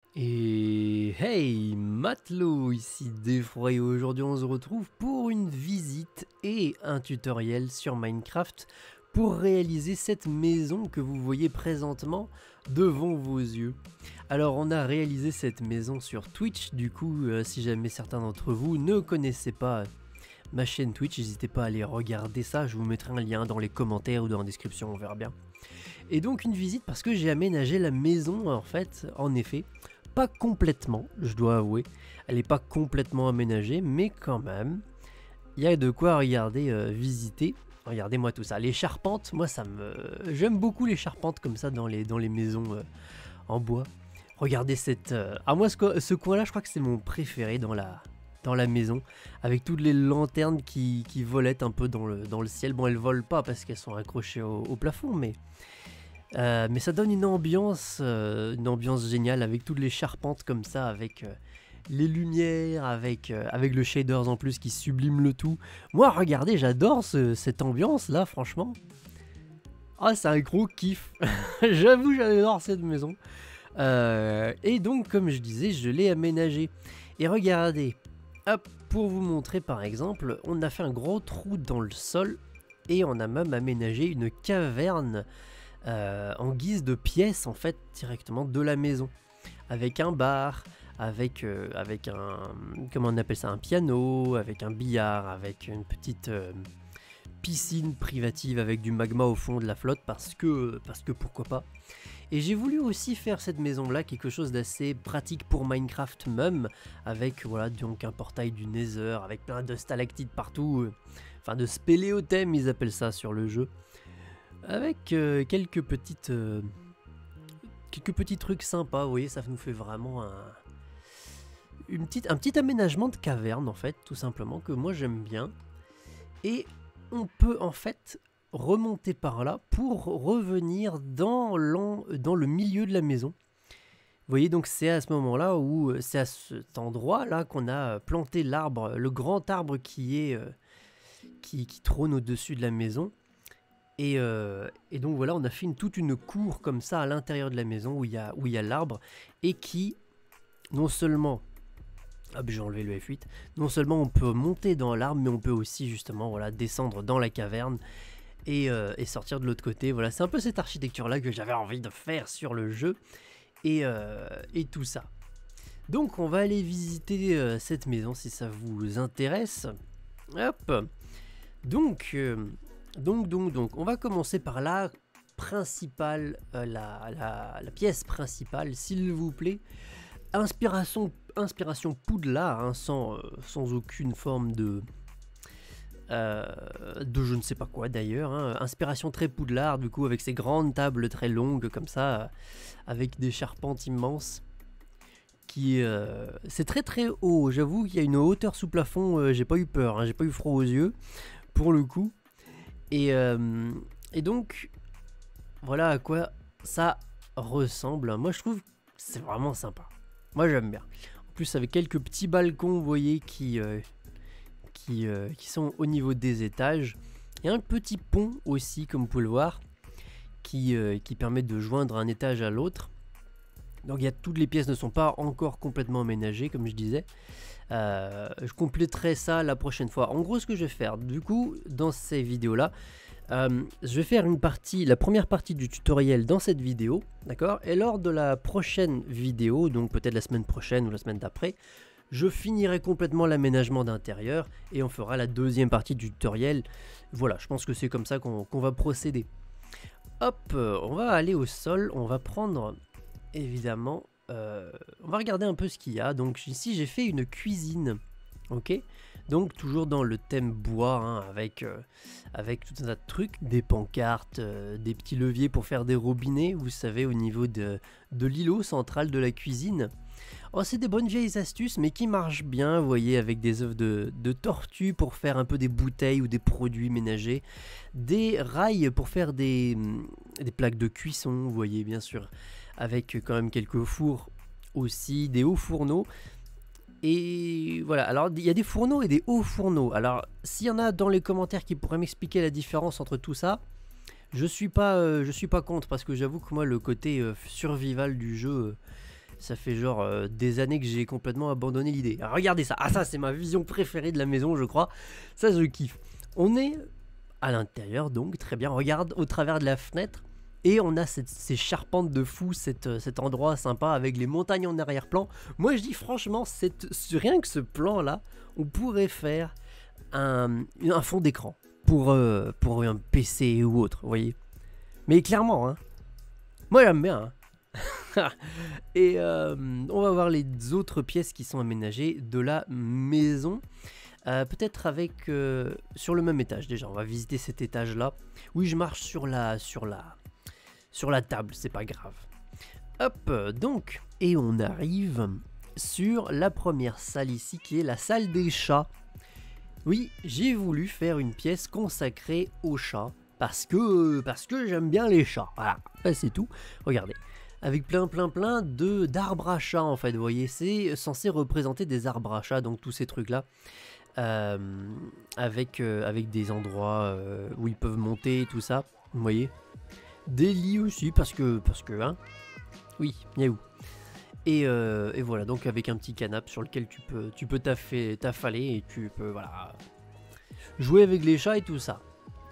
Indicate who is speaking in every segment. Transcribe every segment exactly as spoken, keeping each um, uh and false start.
Speaker 1: Et hey, matelot, ici Defroy, et aujourd'hui on se retrouve pour une visite et un tutoriel sur Minecraft pour réaliser cette maison que vous voyez présentement devant vos yeux. Alors on a réalisé cette maison sur Twitch, du coup euh, si jamais certains d'entre vous ne connaissaient pas ma chaîne Twitch, n'hésitez pas à aller regarder ça, je vous mettrai un lien dans les commentaires ou dans la description, on verra bien. Et donc une visite parce que j'ai aménagé la maison en fait, en effet. Pas complètement, je dois avouer. Elle n'est pas complètement aménagée, mais quand même, il y a de quoi regarder, euh, visiter. Regardez-moi tout ça. Les charpentes, moi ça me... J'aime beaucoup les charpentes comme ça dans les, dans les maisons euh, en bois. Regardez cette... Euh... Ah moi ce, ce coin-là, je crois que c'est mon préféré dans la, dans la maison. Avec toutes les lanternes qui, qui volettent un peu dans le, dans le ciel. Bon, elles volent pas parce qu'elles sont accrochées au, au plafond, mais... Euh, mais ça donne une ambiance, euh, une ambiance géniale avec toutes les charpentes comme ça, avec euh, les lumières, avec, euh, avec le shaders en plus qui sublime le tout. Moi, regardez, j'adore ce, cette ambiance là, franchement. Ah, c'est un gros kiff. J'avoue, j'adore cette maison. Euh, et donc, comme je disais, je l'ai aménagée. Et regardez, hop, pour vous montrer par exemple, on a fait un gros trou dans le sol et on a même aménagé une caverne. Euh, en guise de pièce en fait directement de la maison, avec un bar, avec, euh, avec un, comment on appelle ça, un piano, avec un billard, avec une petite euh, piscine privative avec du magma au fond de la flotte parce que, parce que pourquoi pas. Et j'ai voulu aussi faire cette maison là quelque chose d'assez pratique pour Minecraft même, avec voilà donc un portail du Nether, avec plein de stalactites partout, euh, enfin de spéléothèmes ils appellent ça sur le jeu. Avec euh, quelques petites euh, quelques petits trucs sympas, vous voyez, ça nous fait vraiment un, une petite, un petit aménagement de caverne en fait, tout simplement, que moi j'aime bien. Et on peut en fait remonter par là pour revenir dans, dans le milieu de la maison. Vous voyez, donc c'est à ce moment-là où c'est à cet endroit-là qu'on a planté l'arbre, le grand arbre qui est euh, qui, qui trône au-dessus de la maison. Et, euh, et donc voilà, on a fait une, toute une cour comme ça à l'intérieur de la maison où il y a, où il y a l'arbre et qui, non seulement, hop, j'ai enlevé le F huit, non seulement on peut monter dans l'arbre, mais on peut aussi justement voilà, descendre dans la caverne et, euh, et sortir de l'autre côté. Voilà, c'est un peu cette architecture-là que j'avais envie de faire sur le jeu et, euh, et tout ça. Donc on va aller visiter euh, cette maison si ça vous intéresse. Hop, donc... Euh, Donc, donc, donc, on va commencer par la principale, euh, la, la, la pièce principale, s'il vous plaît. Inspiration, inspiration Poudlard, hein, sans, euh, sans aucune forme de, euh, de je ne sais pas quoi d'ailleurs. Hein. Inspiration très Poudlard, du coup, avec ces grandes tables très longues comme ça, euh, avec des charpentes immenses. Qui, euh, c'est très très haut. J'avoue qu'il y a une hauteur sous plafond. Euh, j'ai pas eu peur, hein, j'ai pas eu froid aux yeux, pour le coup. Et, euh, et donc, voilà à quoi ça ressemble. Moi, je trouve que c'est vraiment sympa. Moi, j'aime bien. En plus, avec quelques petits balcons, vous voyez, qui, euh, qui, euh, qui sont au niveau des étages. Il y a un petit pont aussi, comme vous pouvez le voir, qui, euh, qui permet de joindre un étage à l'autre. Donc, il y a, toutes les pièces ne sont pas encore complètement aménagées, comme je disais. Euh, je compléterai ça la prochaine fois. En gros, ce que je vais faire, du coup, dans ces vidéos-là, euh, je vais faire une partie, la première partie du tutoriel dans cette vidéo, d'accord? Et lors de la prochaine vidéo, donc peut-être la semaine prochaine ou la semaine d'après, je finirai complètement l'aménagement d'intérieur et on fera la deuxième partie du tutoriel. Voilà, je pense que c'est comme ça qu'on qu'on va procéder. Hop, euh, on va aller au sol, on va prendre, évidemment... Euh, on va regarder un peu ce qu'il y a. Donc ici j'ai fait une cuisine, ok, donc toujours dans le thème bois, hein, avec, euh, avec tout un tas de trucs, des pancartes, euh, des petits leviers pour faire des robinets, vous savez, au niveau de, de l'îlot central de la cuisine. Oh, c'est des bonnes vieilles astuces mais qui marchent bien, vous voyez, avec des œufs de, de tortue pour faire un peu des bouteilles ou des produits ménagers, des rails pour faire des, des plaques de cuisson, vous voyez, bien sûr, avec quand même quelques fours aussi, des hauts fourneaux. Et voilà, alors il y a des fourneaux et des hauts fourneaux. Alors s'il y en a dans les commentaires qui pourraient m'expliquer la différence entre tout ça, je suis pas, euh, je suis pas contre, parce que j'avoue que moi le côté euh, survival du jeu, euh, Ça fait genre euh, des années que j'ai complètement abandonné l'idée. Regardez ça. Ah ça c'est ma vision préférée de la maison je crois. Ça je kiffe. On est à l'intérieur donc très bien. Regarde au travers de la fenêtre. Et on a cette, ces charpentes de fou, cette, cet endroit sympa avec les montagnes en arrière-plan. Moi je dis franchement, cette, rien que ce plan là, on pourrait faire un, un fond d'écran pour, euh, pour un P C ou autre, vous voyez. Mais clairement, hein, moi j'aime bien. Hein. Et euh, on va voir les autres pièces qui sont aménagées de la maison. Euh, Peut-être avec euh, sur le même étage déjà. On va visiter cet étage là. Oui, je marche sur la sur la sur la table, c'est pas grave. Hop, donc, et on arrive sur la première salle ici qui est la salle des chats. Oui, j'ai voulu faire une pièce consacrée aux chats parce que parce que j'aime bien les chats. Voilà, ben, c'est tout. Regardez. Avec plein plein plein de d'arbres à chat en fait, vous voyez, c'est censé représenter des arbres à chat, donc tous ces trucs là, euh, avec, euh, avec des endroits euh, où ils peuvent monter et tout ça, vous voyez. Des lits aussi, parce que, parce que, hein, oui, miaou. Et, euh, et voilà, donc avec un petit canapé sur lequel tu peux tu peux t'affaler et tu peux, voilà, jouer avec les chats et tout ça.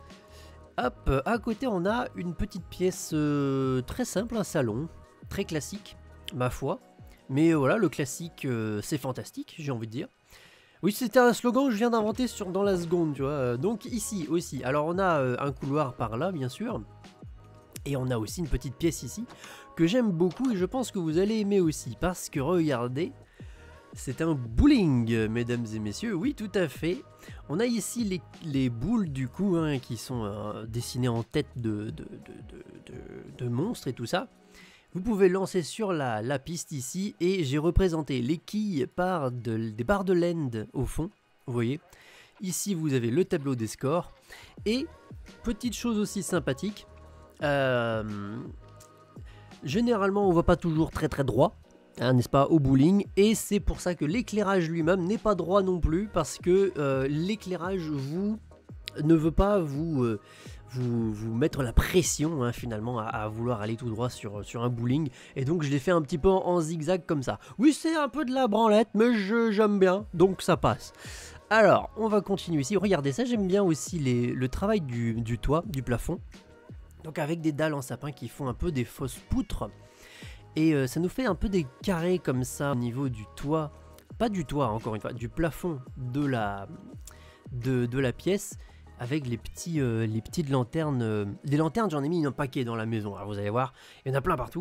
Speaker 1: Hop, à côté on a une petite pièce euh, très simple, un salon, très classique, ma foi. Mais voilà, le classique, euh, c'est fantastique, j'ai envie de dire. Oui, c'était un slogan que je viens d'inventer sur dans la seconde, tu vois. Donc ici aussi, alors on a euh, un couloir par là, bien sûr. Et on a aussi une petite pièce ici, que j'aime beaucoup et je pense que vous allez aimer aussi. Parce que regardez, c'est un bowling, mesdames et messieurs, oui tout à fait. On a ici les, les boules du coup, hein, qui sont euh, dessinées en tête de, de, de, de, de, de monstres et tout ça. Vous pouvez lancer sur la, la piste ici et j'ai représenté les quilles par de, des barres de laine au fond, vous voyez. Ici vous avez le tableau des scores et petite chose aussi sympathique, euh, généralement on voit pas toujours très très droit. Hein, n'est-ce pas, au bowling, et c'est pour ça que l'éclairage lui-même n'est pas droit non plus, parce que euh, l'éclairage vous ne veut pas vous, euh, vous, vous mettre la pression, hein, finalement, à, à vouloir aller tout droit sur, sur un bowling, et donc je l'ai fait un petit peu en, en zigzag comme ça. Oui, c'est un peu de la branlette, mais j'aime bien, donc ça passe. Alors, on va continuer ici. Regardez ça, j'aime bien aussi les, le travail du, du toit, du plafond, donc avec des dalles en sapin qui font un peu des fausses poutres. Et euh, ça nous fait un peu des carrés comme ça au niveau du toit, pas du toit encore une fois, du plafond de la, de, de la pièce, avec les, petits, euh, les petites lanternes. Euh, des lanternes, j'en ai mis un paquet dans la maison, alors vous allez voir, il y en a plein partout.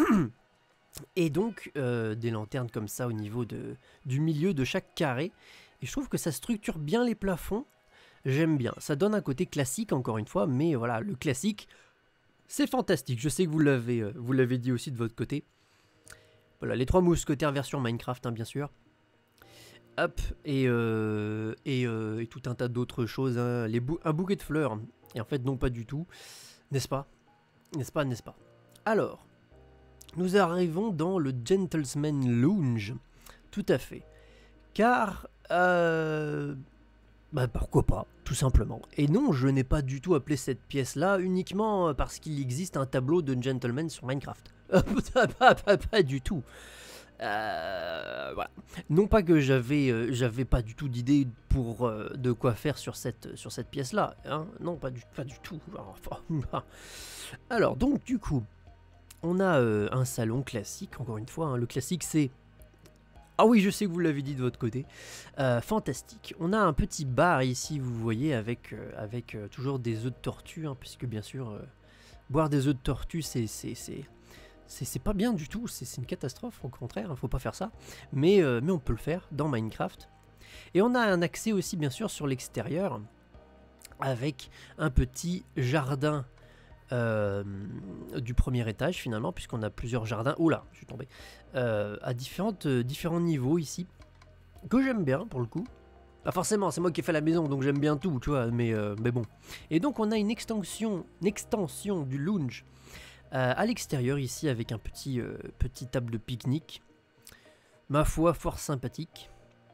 Speaker 1: Et donc euh, des lanternes comme ça au niveau de, du milieu de chaque carré. Et je trouve que ça structure bien les plafonds, j'aime bien. Ça donne un côté classique encore une fois, mais voilà, le classique... c'est fantastique, je sais que vous l'avez euh, vous l'avez dit aussi de votre côté. Voilà, les trois mousquetaires version Minecraft, hein, bien sûr. Hop, et, euh, et, euh, et tout un tas d'autres choses. Hein. Les bou un bouquet de fleurs. Et en fait, non, pas du tout. N'est-ce pas? N'est-ce pas, n'est-ce pas? Alors, nous arrivons dans le Gentleman Lounge. Tout à fait. Car... Euh, bah pourquoi pas, tout simplement. Et non, je n'ai pas du tout appelé cette pièce-là uniquement parce qu'il existe un tableau de gentleman sur Minecraft. pas, pas, pas, pas du tout. Euh, voilà. Non pas que j'avais euh, j'avais pas du tout d'idée pour euh, de quoi faire sur cette, sur cette pièce-là. Hein, non, pas du, pas du tout. Enfin, alors, donc, du coup, on a euh, un salon classique, encore une fois. Hein, le classique, c'est... Ah oui, je sais que vous l'avez dit de votre côté. Euh, fantastique. On a un petit bar ici, vous voyez, avec, euh, avec euh, toujours des œufs de tortue, hein, puisque bien sûr, euh, boire des œufs de tortue, c'est c'est pas bien du tout. C'est une catastrophe, au contraire, il ne faut pas faire ça. Mais, euh, mais on peut le faire dans Minecraft. Et on a un accès aussi, bien sûr, sur l'extérieur, avec un petit jardin Euh, du premier étage finalement, puisqu'on a plusieurs jardins. Oula, je suis tombé. Euh, à différentes, euh, différents niveaux ici, que j'aime bien pour le coup. Pas forcément, c'est moi qui ai fait la maison, donc j'aime bien tout, tu vois, mais, euh, mais bon. Et donc on a une extension, une extension du lounge euh, à l'extérieur ici, avec un petit, euh, petit table de pique-nique. Ma foi, fort sympathique.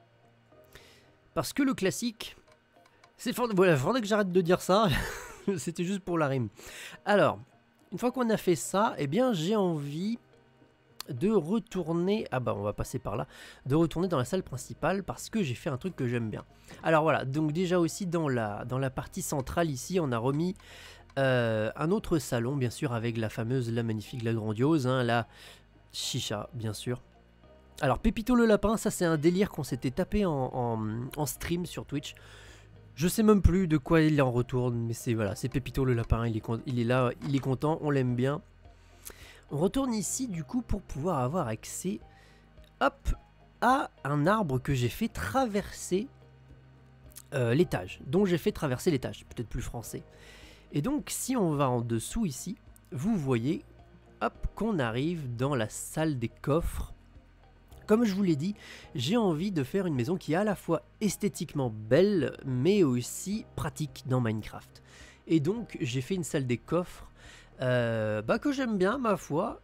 Speaker 1: Parce que le classique, c'est fort... Voilà, faudrait que j'arrête de dire ça. C'était juste pour la rime. Alors, une fois qu'on a fait ça, eh bien j'ai envie de retourner, ah bah on va passer par là, de retourner dans la salle principale parce que j'ai fait un truc que j'aime bien. Alors voilà, donc déjà aussi dans la, dans la partie centrale ici, on a remis euh, un autre salon, bien sûr, avec la fameuse, la magnifique, la grandiose, hein, la chicha, bien sûr. Alors Pépito le lapin, ça c'est un délire qu'on s'était tapé en, en, en stream sur Twitch. Je sais même plus de quoi il en retourne, mais c'est voilà, c'est Pépito le lapin, il est, il est là, il est content, on l'aime bien. On retourne ici du coup pour pouvoir avoir accès, hop, à un arbre que j'ai fait traverser euh, l'étage, dont j'ai fait traverser l'étage, peut-être plus français. Et donc si on va en dessous ici, vous voyez, hop, qu'on arrive dans la salle des coffres. Comme je vous l'ai dit, j'ai envie de faire une maison qui est à la fois esthétiquement belle, mais aussi pratique dans Minecraft. Et donc j'ai fait une salle des coffres Euh, bah que j'aime bien ma foi,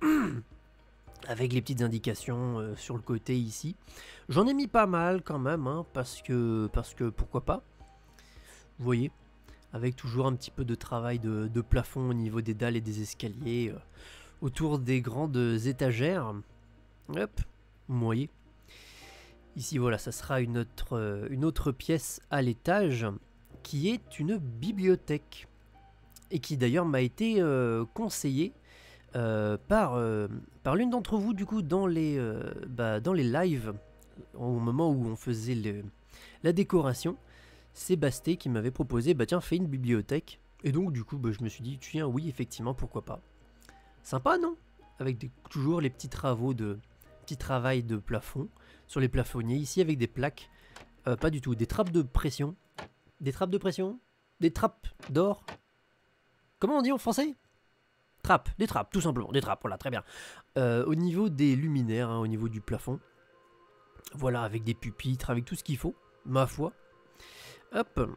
Speaker 1: avec les petites indications euh, sur le côté ici. J'en ai mis pas mal quand même, hein, parce que parce que pourquoi pas. Vous voyez, avec toujours un petit peu de travail de, de plafond au niveau des dalles et des escaliers, euh, autour des grandes étagères. Hop, vous voyez. Ici voilà, ça sera une autre, euh, une autre pièce à l'étage, qui est une bibliothèque. Et qui d'ailleurs m'a été euh, conseillé euh, par, euh, par l'une d'entre vous du coup dans les, euh, bah, dans les lives au moment où on faisait le, la décoration. C'est Basté qui m'avait proposé, bah tiens fais une bibliothèque. Et donc du coup bah, je me suis dit tiens oui effectivement pourquoi pas. Sympa non? Avec des, toujours les petits travaux de petits travail de plafond sur les plafonniers ici avec des plaques, euh, pas du tout, des trappes de pression. Des trappes de pression? Des trappes d'or? Comment on dit en français? Trappes, des trappes, tout simplement, des trappes, voilà, très bien. Euh, au niveau des luminaires, hein, au niveau du plafond, voilà, avec des pupitres, avec tout ce qu'il faut, ma foi. Hop.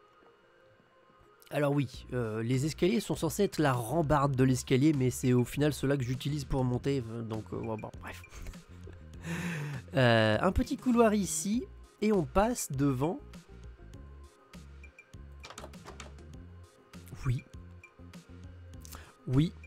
Speaker 1: Alors oui, euh, les escaliers sont censés être la rambarde de l'escalier, mais c'est au final ceux-là que j'utilise pour monter, donc euh, bon, bref. euh, un petit couloir ici, et on passe devant... Oui. Oui.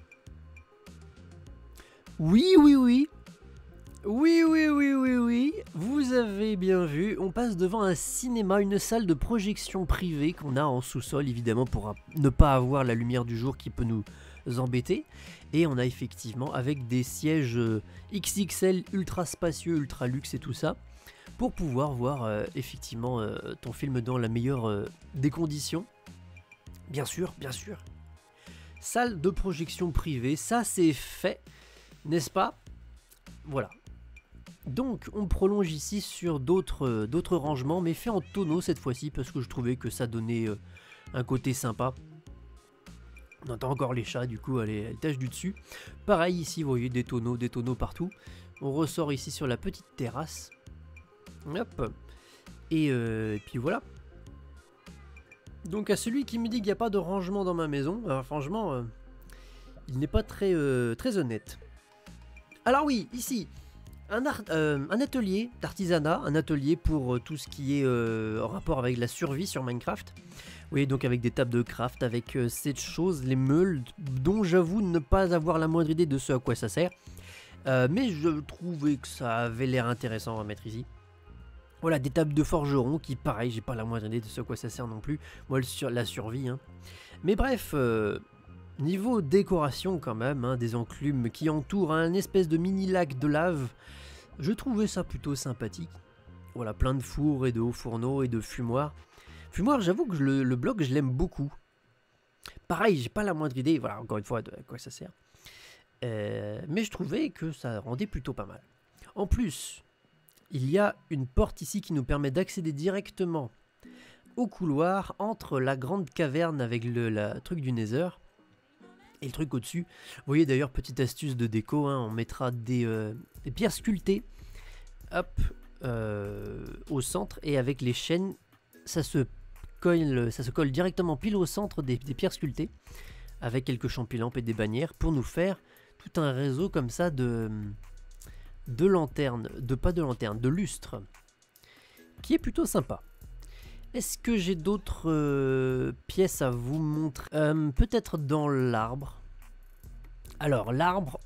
Speaker 1: Oui, oui, oui. Oui, oui, oui, oui, oui. Vous avez bien vu. On passe devant un cinéma, une salle de projection privée qu'on a en sous-sol, évidemment, pour ne pas avoir la lumière du jour qui peut nous embêter. Et on a effectivement, avec des sièges X X L, ultra spacieux, ultra luxe et tout ça, pour pouvoir voir euh, effectivement euh, ton film dans la meilleure euh, des conditions. Bien sûr, bien sûr. Salle de projection privée, ça c'est fait, n'est-ce pas? Voilà. Donc on prolonge ici sur d'autres euh, d'autres rangements, mais fait en tonneau cette fois-ci, parce que je trouvais que ça donnait euh, un côté sympa. On entend encore les chats, du coup, à l'étage du dessus. Pareil ici, vous voyez, des tonneaux, des tonneaux partout. On ressort ici sur la petite terrasse. Hop. Et, euh, et puis voilà. Donc à celui qui me dit qu'il n'y a pas de rangement dans ma maison, alors franchement, euh, il n'est pas très, euh, très honnête. Alors oui, ici, un, art, euh, un atelier d'artisanat, un atelier pour euh, tout ce qui est euh, en rapport avec la survie sur Minecraft. Oui, donc avec des tables de craft, avec euh, cette chose, les meules, dont j'avoue ne pas avoir la moindre idée de ce à quoi ça sert. Euh, mais je trouvais que ça avait l'air intéressant à mettre ici. Voilà, des tables de forgeron qui, pareil, j'ai pas la moindre idée de ce à quoi ça sert non plus. Moi, le sur, la survie. Hein. Mais bref, euh, niveau décoration quand même, hein, des enclumes qui entourent un espèce de mini lac de lave, je trouvais ça plutôt sympathique. Voilà, plein de fours et de hauts fourneaux et de fumoirs. Fumoir, j'avoue que le, le bloc, je l'aime beaucoup. Pareil, j'ai pas la moindre idée, voilà, encore une fois, de à quoi ça sert. Euh, mais je trouvais que ça rendait plutôt pas mal. En plus... il y a une porte ici qui nous permet d'accéder directement au couloir entre la grande caverne avec le la, truc du Nether et le truc au-dessus. Vous voyez d'ailleurs, petite astuce de déco, hein, on mettra des, euh, des pierres sculptées hop, euh, au centre, et avec les chaînes, ça se colle, ça se colle directement pile au centre des, des pierres sculptées, avec quelques champilampes et des bannières pour nous faire tout un réseau comme ça de... de lanternes, de pas de lanternes, de lustres, qui est plutôt sympa. Est-ce que j'ai d'autres euh, pièces à vous montrer? euh, Peut-être dans l'arbre. Alors l'arbre,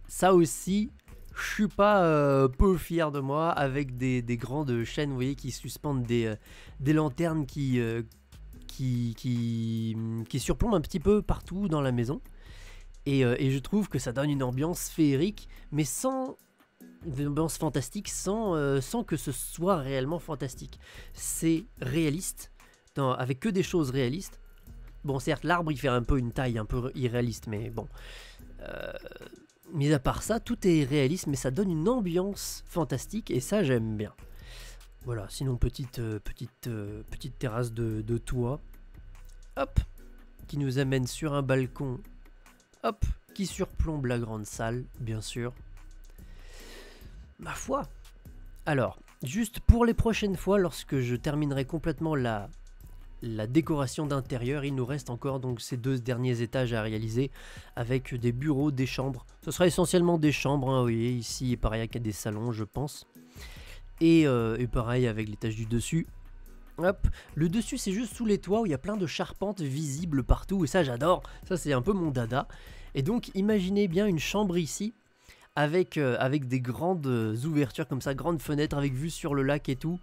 Speaker 1: ça aussi, je suis pas euh, peu fier de moi, avec des, des grandes chaînes, vous voyez, qui suspendent des, euh, des lanternes qui, euh, qui, qui, qui surplombent un petit peu partout dans la maison. Et, euh, et je trouve que ça donne une ambiance féerique, mais sans... une ambiance fantastique sans, euh, sans que ce soit réellement fantastique. C'est réaliste, dans, avec que des choses réalistes. Bon, certes, l'arbre, il fait un peu une taille un peu irréaliste, mais bon... Euh, mis à part ça, tout est réaliste, mais ça donne une ambiance fantastique, et ça, j'aime bien. Voilà, sinon, petite, euh, petite, euh, petite terrasse de, de toit, hop, qui nous amène sur un balcon, hop, qui surplombe la grande salle, bien sûr. Ma foi. Alors, juste pour les prochaines fois, lorsque je terminerai complètement la... la décoration d'intérieur, il nous reste encore donc ces deux derniers étages à réaliser avec des bureaux, des chambres. Ce sera essentiellement des chambres, hein, vous voyez, ici pareil qu'il y a des salons, je pense. Et, euh, et pareil avec l'étage du dessus. Hop, le dessus c'est juste sous les toits où il y a plein de charpentes visibles partout et ça j'adore, ça c'est un peu mon dada. Et donc imaginez bien une chambre ici avec, euh, avec des grandes ouvertures comme ça, grandes fenêtres avec vue sur le lac et tout.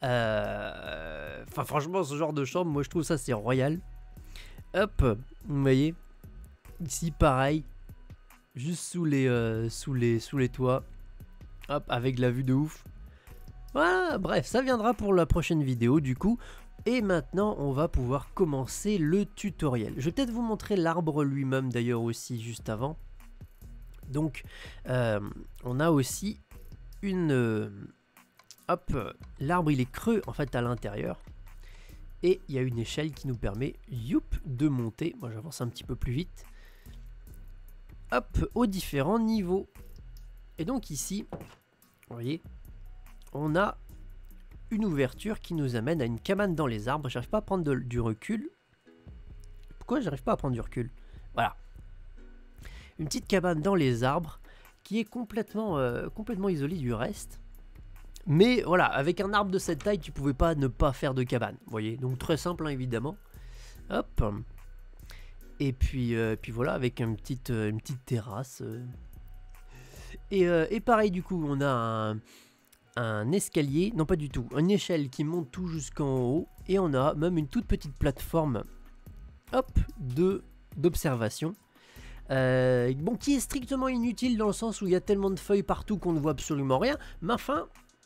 Speaker 1: Euh... Enfin franchement ce genre de chambre moi je trouve ça c'est royal. Hop, vous voyez, ici pareil, juste sous les, euh, sous les, sous les toits, hop, avec la vue de ouf. Voilà, bref, ça viendra pour la prochaine vidéo du coup. Et maintenant on va pouvoir commencer le tutoriel. Je vais peut-être vous montrer l'arbre lui-même d'ailleurs aussi juste avant. Donc euh, on a aussi une... Euh, hop, l'arbre il est creux en fait à l'intérieur. Et il y a une échelle qui nous permet, youp, de monter. Moi j'avance un petit peu plus vite. Hop, aux différents niveaux. Et donc ici, vous voyez, on a une ouverture qui nous amène à une cabane dans les arbres. J'arrive pas à prendre de, du recul. Pourquoi j'arrive pas à prendre du recul? Voilà. Une petite cabane dans les arbres qui est complètement, euh, complètement isolée du reste. Mais voilà, avec un arbre de cette taille, tu pouvais pas ne pas faire de cabane. Vous voyez, donc très simple hein, évidemment. Hop. Et puis, euh, puis voilà, avec une petite, euh, une petite terrasse. Euh. Et, euh, et pareil du coup, on a un, un escalier, non pas du tout, une échelle qui monte tout jusqu'en haut. Et on a même une toute petite plateforme, hop, de d'observation. Euh, bon, qui est strictement inutile dans le sens où il y a tellement de feuilles partout qu'on ne voit absolument rien. Mais enfin...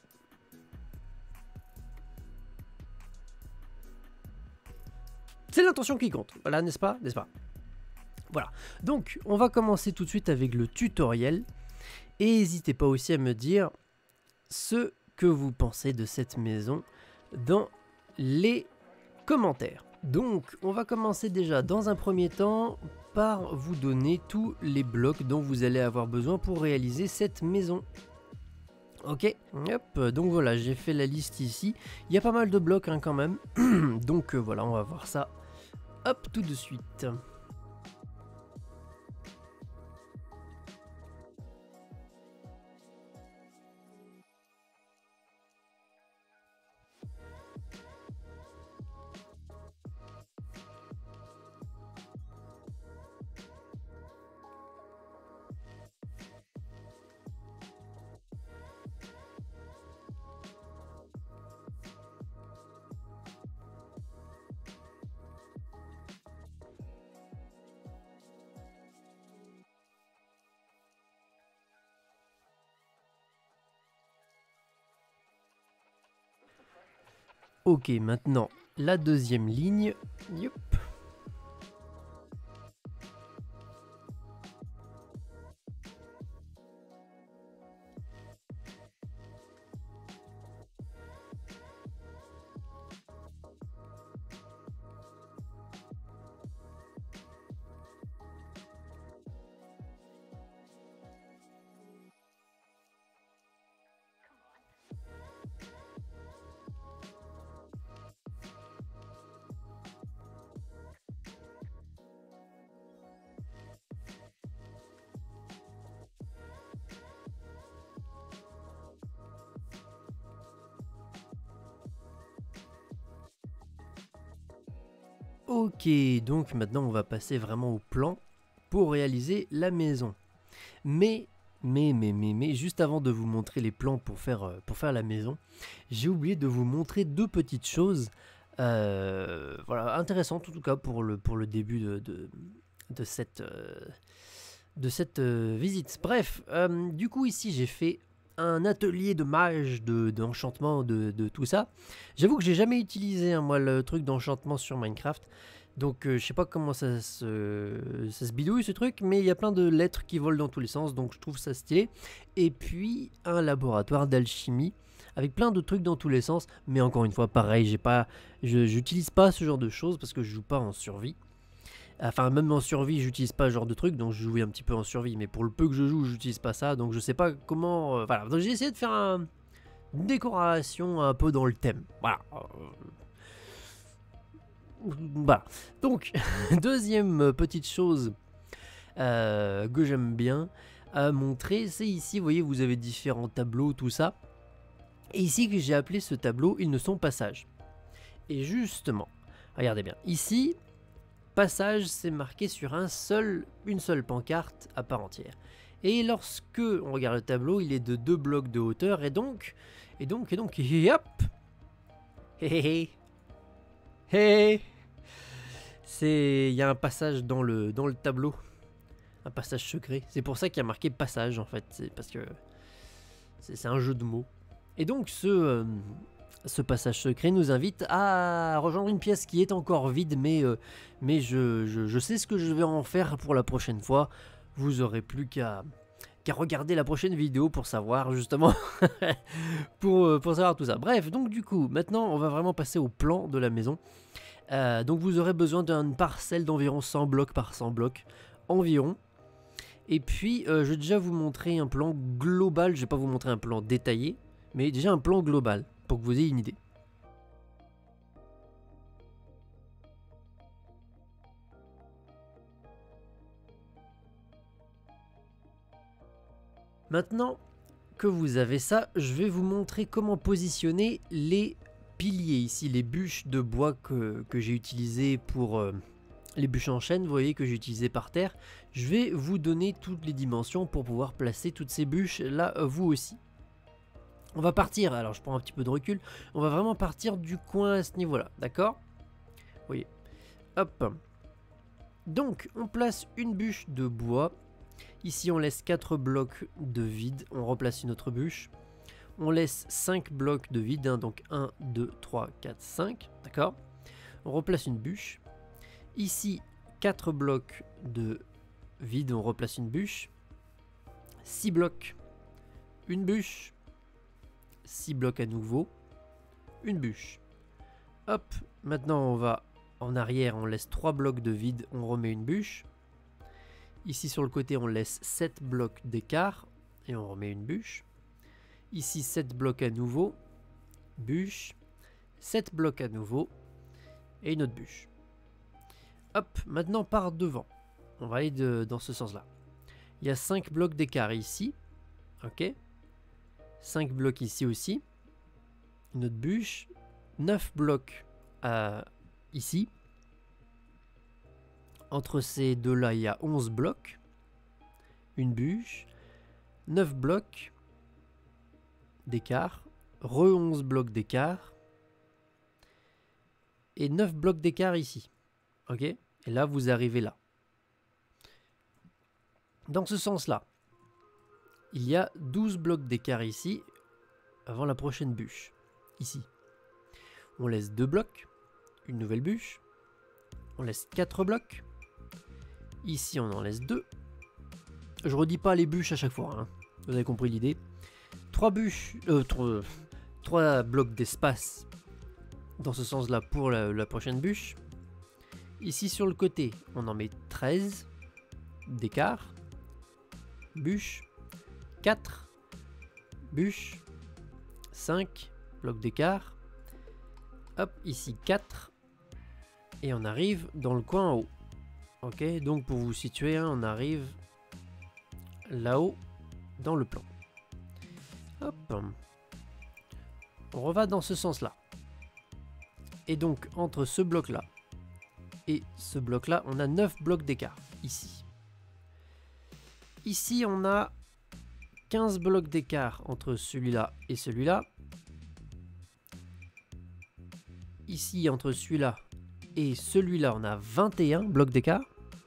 Speaker 1: c'est l'intention qui compte, voilà, n'est-ce pas, n'est-ce pas? Voilà, donc on va commencer tout de suite avec le tutoriel. Et n'hésitez pas aussi à me dire ce que vous pensez de cette maison dans les commentaires. Donc on va commencer déjà dans un premier temps par vous donner tous les blocs dont vous allez avoir besoin pour réaliser cette maison. Ok, hop, donc voilà, j'ai fait la liste ici. Il y a pas mal de blocs hein, quand même. Donc euh, voilà, on va voir ça. Hop, tout de suite. Ok, maintenant la deuxième ligne. Yep. Ok, donc maintenant on va passer vraiment au plan pour réaliser la maison. Mais mais, mais, mais, mais, juste avant de vous montrer les plans pour faire, euh, pour faire la maison, j'ai oublié de vous montrer deux petites choses, euh, voilà, intéressantes en tout cas pour le, pour le début de, de, de cette, euh, de cette euh, visite. Bref, euh, du coup ici j'ai fait un atelier de mage, de d'enchantement, de, de tout ça. J'avoue que j'ai jamais utilisé hein, moi le truc d'enchantement sur Minecraft. Donc euh, je sais pas comment ça se, ça se bidouille ce truc, mais il y a plein de lettres qui volent dans tous les sens, donc je trouve ça stylé. Et puis un laboratoire d'alchimie avec plein de trucs dans tous les sens, mais encore une fois pareil, j'ai pas, je j'utilise pas ce genre de choses parce que je joue pas en survie. Enfin, même en survie, j'utilise pas ce genre de truc, donc je jouais un petit peu en survie, mais pour le peu que je joue, j'utilise pas ça, donc je sais pas comment... Euh, voilà, donc j'ai essayé de faire un, une décoration un peu dans le thème. Voilà. Voilà. Donc, deuxième petite chose euh, que j'aime bien à montrer, c'est ici, vous voyez, vous avez différents tableaux, tout ça. Et ici, que j'ai appelé ce tableau, ils ne sont pas sages. Et justement, regardez bien, ici... Passage, c'est marqué sur un seul, une seule pancarte à part entière. Et lorsque on regarde le tableau, il est de deux blocs de hauteur et donc, et donc, et donc, et hop, hé hé, hé, c'est, il y a un passage dans le dans le tableau, un passage secret. C'est pour ça qu'il y a marqué passage en fait, c'est parce que c'est un jeu de mots. Et donc ce euh, Ce passage secret nous invite à rejoindre une pièce qui est encore vide, mais, euh, mais je, je, je sais ce que je vais en faire pour la prochaine fois. Vous aurez plus qu'à qu'à regarder la prochaine vidéo pour savoir justement, pour, euh, pour savoir tout ça. Bref, donc du coup, maintenant on va vraiment passer au plan de la maison. Euh, donc vous aurez besoin d'une parcelle d'environ cent blocs par cent blocs environ. Et puis, euh, je vais déjà vous montrer un plan global, je ne vais pas vous montrer un plan détaillé, mais déjà un plan global. Pour que vous ayez une idée. Maintenant que vous avez ça, je vais vous montrer comment positionner les piliers ici, les bûches de bois que, que j'ai utilisées pour euh, les bûches en chêne, vous voyez que j'ai utilisées par terre. Je vais vous donner toutes les dimensions pour pouvoir placer toutes ces bûches là, vous aussi. On va partir, alors je prends un petit peu de recul, on va vraiment partir du coin à ce niveau-là, d'accord? Vous voyez, hop. Donc, on place une bûche de bois. Ici, on laisse quatre blocs de vide, on replace une autre bûche. On laisse cinq blocs de vide, hein, donc un, deux, trois, quatre, cinq, d'accord? On replace une bûche. Ici, quatre blocs de vide, on replace une bûche. six blocs, une bûche. six blocs à nouveau, une bûche. Hop, maintenant on va en arrière, on laisse trois blocs de vide, on remet une bûche. Ici sur le côté, on laisse sept blocs d'écart et on remet une bûche. Ici, sept blocs à nouveau, bûche, sept blocs à nouveau et une autre bûche. Hop, maintenant par devant, on va aller de, dans ce sens-là. Il y a cinq blocs d'écart ici, ok. cinq blocs ici aussi, une autre bûche, neuf blocs euh, ici. Entre ces deux-là, il y a onze blocs, une bûche, neuf blocs d'écart, re onze blocs d'écart, et neuf blocs d'écart ici. Ok? Et là, vous arrivez là. Dans ce sens-là, il y a douze blocs d'écart ici, avant la prochaine bûche, ici. On laisse deux blocs, une nouvelle bûche, on laisse quatre blocs, ici on en laisse deux. Je redis pas les bûches à chaque fois, hein. Vous avez compris l'idée. trois bûches, euh, trois, trois blocs d'espace dans ce sens-là pour la, la prochaine bûche. Ici sur le côté, on en met treize d'écart, bûche, quatre bûches, cinq blocs d'écart, hop, ici quatre, et on arrive dans le coin en haut. Ok, donc pour vous situer, hein, on arrive là-haut dans le plan. Hop, on reva dans ce sens-là. Et donc entre ce bloc-là et ce bloc-là, on a neuf blocs d'écart, ici. Ici, on a quinze blocs d'écart entre celui-là et celui-là. Ici, entre celui-là et celui-là, on a vingt et un blocs d'écart.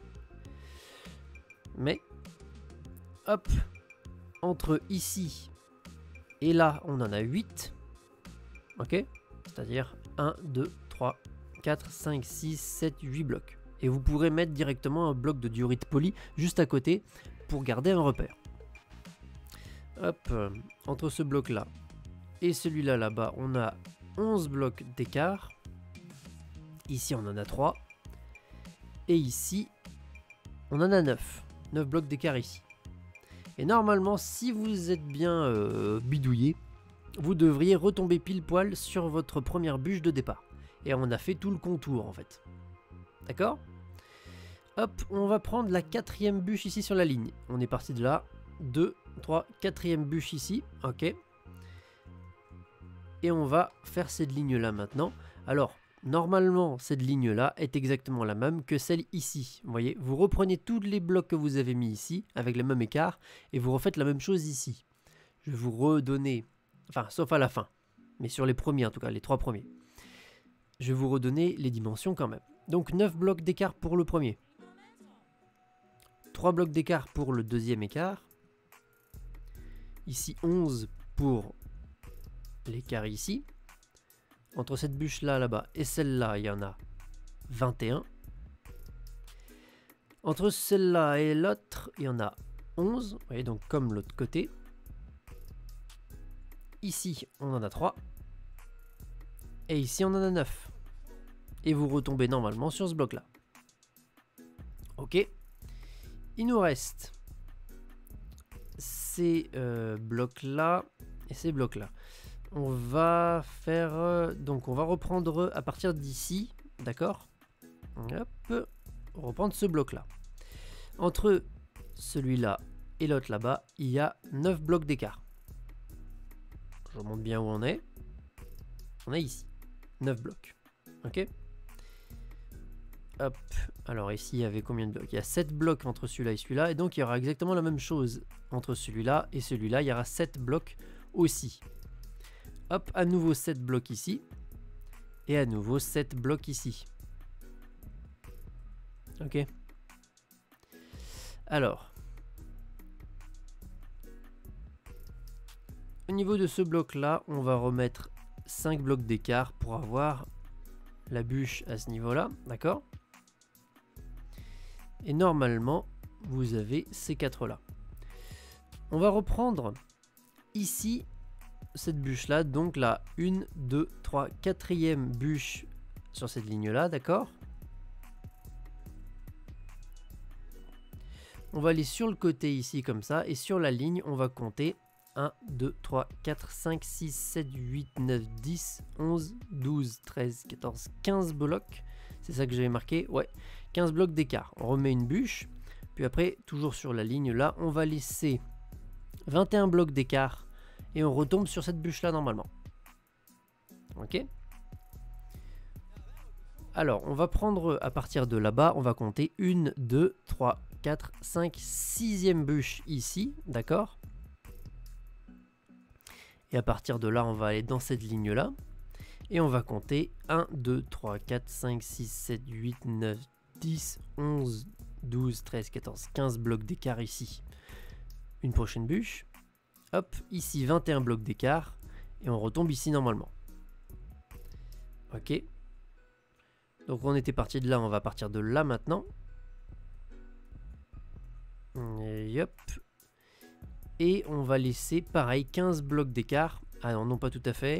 Speaker 1: Mais, hop, entre ici et là, on en a huit. Ok? C'est-à-dire un, deux, trois, quatre, cinq, six, sept, huit blocs. Et vous pourrez mettre directement un bloc de diorite poli juste à côté pour garder un repère. Hop, euh, entre ce bloc-là et celui-là là-bas, on a onze blocs d'écart. Ici, on en a trois. Et ici, on en a neuf. neuf blocs d'écart ici. Et normalement, si vous êtes bien euh, bidouillé, vous devriez retomber pile poil sur votre première bûche de départ. Et on a fait tout le contour en fait. D'accord? Hop, on va prendre la quatrième bûche ici sur la ligne. On est parti de là. deux, trois, quatrième bûche ici. Ok. Et on va faire cette ligne là maintenant. Alors, normalement, cette ligne là est exactement la même que celle ici. Vous voyez, vous reprenez tous les blocs que vous avez mis ici avec le même écart et vous refaites la même chose ici. Je vais vous redonner, enfin, sauf à la fin, mais sur les premiers en tout cas, les trois premiers. Je vais vous redonner les dimensions quand même. Donc neuf blocs d'écart pour le premier. trois blocs d'écart pour le deuxième écart. Ici onze pour l'écart ici. Entre cette bûche là, là-bas et celle-là, il y en a vingt et un. Entre celle-là et l'autre, il y en a onze. Vous voyez, donc comme l'autre côté. Ici, on en a trois. Et ici, on en a neuf. Et vous retombez normalement sur ce bloc-là. Ok. Il nous reste ces euh, blocs-là et ces blocs-là. On va faire... Euh, donc, on va reprendre à partir d'ici. D'accord? Hop. Reprendre ce bloc-là. Entre celui-là et l'autre là-bas, il y a neuf blocs d'écart. Je remonte bien où on est. On est ici. neuf blocs. Ok? Hop, alors ici il y avait combien de blocs? Il y a sept blocs entre celui-là et celui-là, et donc il y aura exactement la même chose entre celui-là et celui-là, il y aura sept blocs aussi. Hop, à nouveau sept blocs ici, et à nouveau sept blocs ici. Ok. Alors, au niveau de ce bloc-là, on va remettre cinq blocs d'écart pour avoir la bûche à ce niveau-là, d'accord? Et normalement, vous avez ces quatre-là. On va reprendre ici cette bûche-là, donc la un, deux, trois, quatrième bûche sur cette ligne-là, d'accord? On va aller sur le côté ici comme ça, et sur la ligne, on va compter un, deux, trois, quatre, cinq, six, sept, huit, neuf, dix, onze, douze, treize, quatorze, quinze blocs. C'est ça que j'avais marqué, ouais, quinze blocs d'écart. On remet une bûche, puis après, toujours sur la ligne là, on va laisser vingt et un blocs d'écart et on retombe sur cette bûche là normalement. Ok. Alors, on va prendre à partir de là-bas, on va compter un, deux, trois, quatre, cinq, sixième bûche ici, d'accord? Et à partir de là, on va aller dans cette ligne là. Et on va compter un, deux, trois, quatre, cinq, six, sept, huit, neuf, dix, onze, douze, treize, quatorze, quinze blocs d'écart ici. Une prochaine bûche. Hop, ici vingt et un blocs d'écart. Et on retombe ici normalement. Ok. Donc on était parti de là, on va partir de là maintenant. Et hop. Et on va laisser pareil quinze blocs d'écart. Ah non, non pas tout à fait.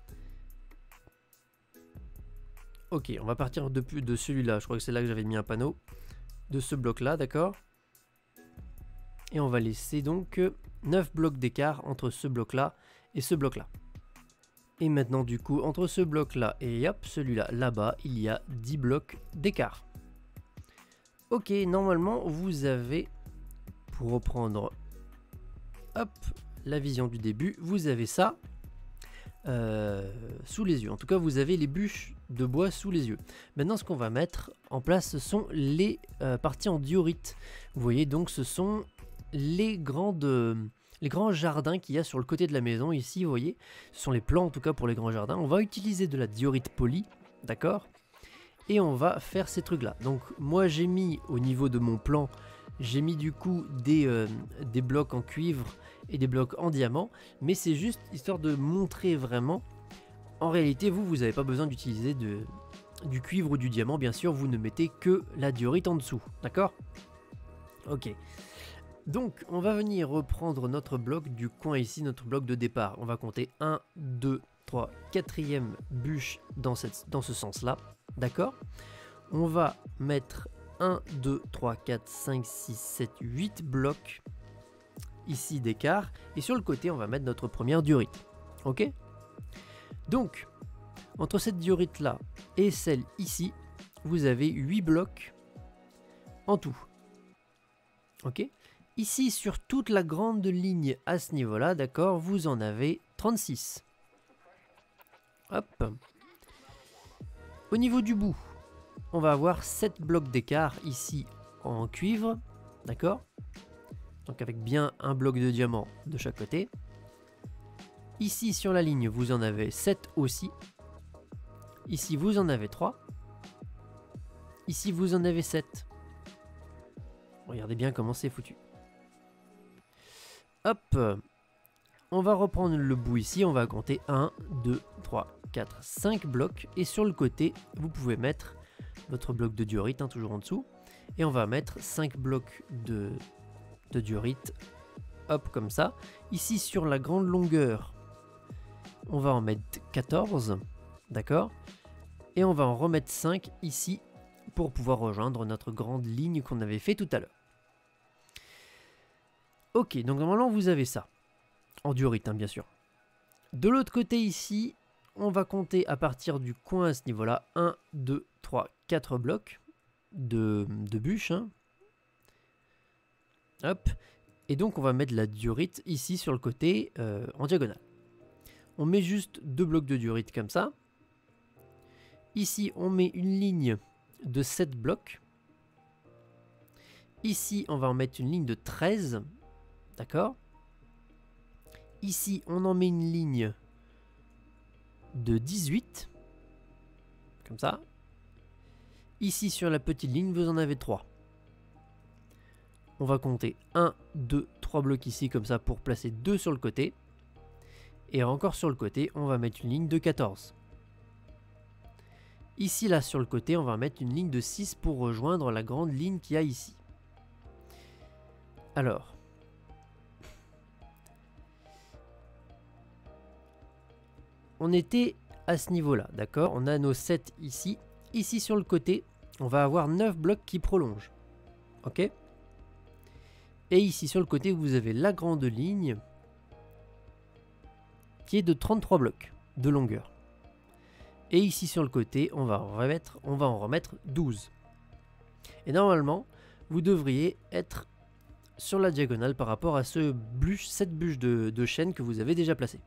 Speaker 1: Ok, on va partir de, de celui-là. Je crois que c'est là que j'avais mis un panneau. De ce bloc-là, d'accord? Et on va laisser donc neuf blocs d'écart entre ce bloc-là et ce bloc-là. Et maintenant, du coup, entre ce bloc-là et hop, celui-là, là-bas, il y a dix blocs d'écart. Ok, normalement, vous avez, pour reprendre, hop, la vision du début, vous avez ça. Euh, sous les yeux. En tout cas, vous avez les bûches de bois sous les yeux. Maintenant, ce qu'on va mettre en place, ce sont les euh, parties en diorite. Vous voyez, donc, ce sont les grandes, euh, les grands jardins qu'il y a sur le côté de la maison ici, vous voyez, ce sont les plans en tout cas pour les grands jardins. On va utiliser de la diorite polie, d'accord? Et on va faire ces trucs là. Donc moi j'ai mis au niveau de mon plan, j'ai mis du coup des, euh, des blocs en cuivre et des blocs en diamant, mais c'est juste histoire de montrer vraiment. En réalité vous, vous n'avez pas besoin d'utiliser de, du cuivre ou du diamant, bien sûr, vous ne mettez que la diorite en dessous, d'accord? Ok. Donc on va venir reprendre notre bloc du coin ici, notre bloc de départ. On va compter un, deux, trois, quatrième bûche dans, cette, dans ce sens-là. D'accord? On va mettre un, deux, trois, quatre, cinq, six, sept, huit blocs ici d'écart. Et sur le côté, on va mettre notre première diorite. Ok? Donc, entre cette diorite-là et celle ici, vous avez huit blocs en tout. Ok? Ici, sur toute la grande ligne à ce niveau-là, d'accord, vous en avez trente-six. Hop. Au niveau du bout, on va avoir sept blocs d'écart ici en cuivre, d'accord? Donc avec bien un bloc de diamant de chaque côté. Ici sur la ligne, vous en avez sept aussi. Ici, vous en avez trois. Ici, vous en avez sept. Regardez bien comment c'est foutu. Hop. On va reprendre le bout ici, on va compter un, deux, trois, quatre, cinq blocs. Et sur le côté, vous pouvez mettre votre bloc de diorite, hein, toujours en dessous. Et on va mettre cinq blocs de, de diorite, hop, comme ça. Ici, sur la grande longueur, on va en mettre quatorze, d'accord? Et on va en remettre cinq ici, pour pouvoir rejoindre notre grande ligne qu'on avait fait tout à l'heure. Ok, donc normalement, vous avez ça. En diorite, hein, bien sûr. De l'autre côté ici, on va compter à partir du coin à ce niveau-là. un, deux, trois, quatre blocs de, de bûches. Hein. Hop. Et donc on va mettre la diorite ici sur le côté euh, en diagonale. On met juste deux blocs de diorite comme ça. Ici, on met une ligne de sept blocs. Ici, on va en mettre une ligne de treize. D'accord ? Ici, on en met une ligne de dix-huit, comme ça. Ici, sur la petite ligne, vous en avez trois. On va compter un, deux, trois blocs ici, comme ça, pour placer deux sur le côté. Et encore sur le côté, on va mettre une ligne de quatorze. Ici, là, sur le côté, on va mettre une ligne de six pour rejoindre la grande ligne qu'il y a ici. Alors... on était à ce niveau-là, d'accord? On a nos sept ici. Ici, sur le côté, on va avoir neuf blocs qui prolongent. Ok? Et ici, sur le côté, vous avez la grande ligne qui est de trente-trois blocs de longueur. Et ici, sur le côté, on va en remettre, on va en remettre douze. Et normalement, vous devriez être sur la diagonale par rapport à ce bûche, cette bûche de, de chêne que vous avez déjà placée.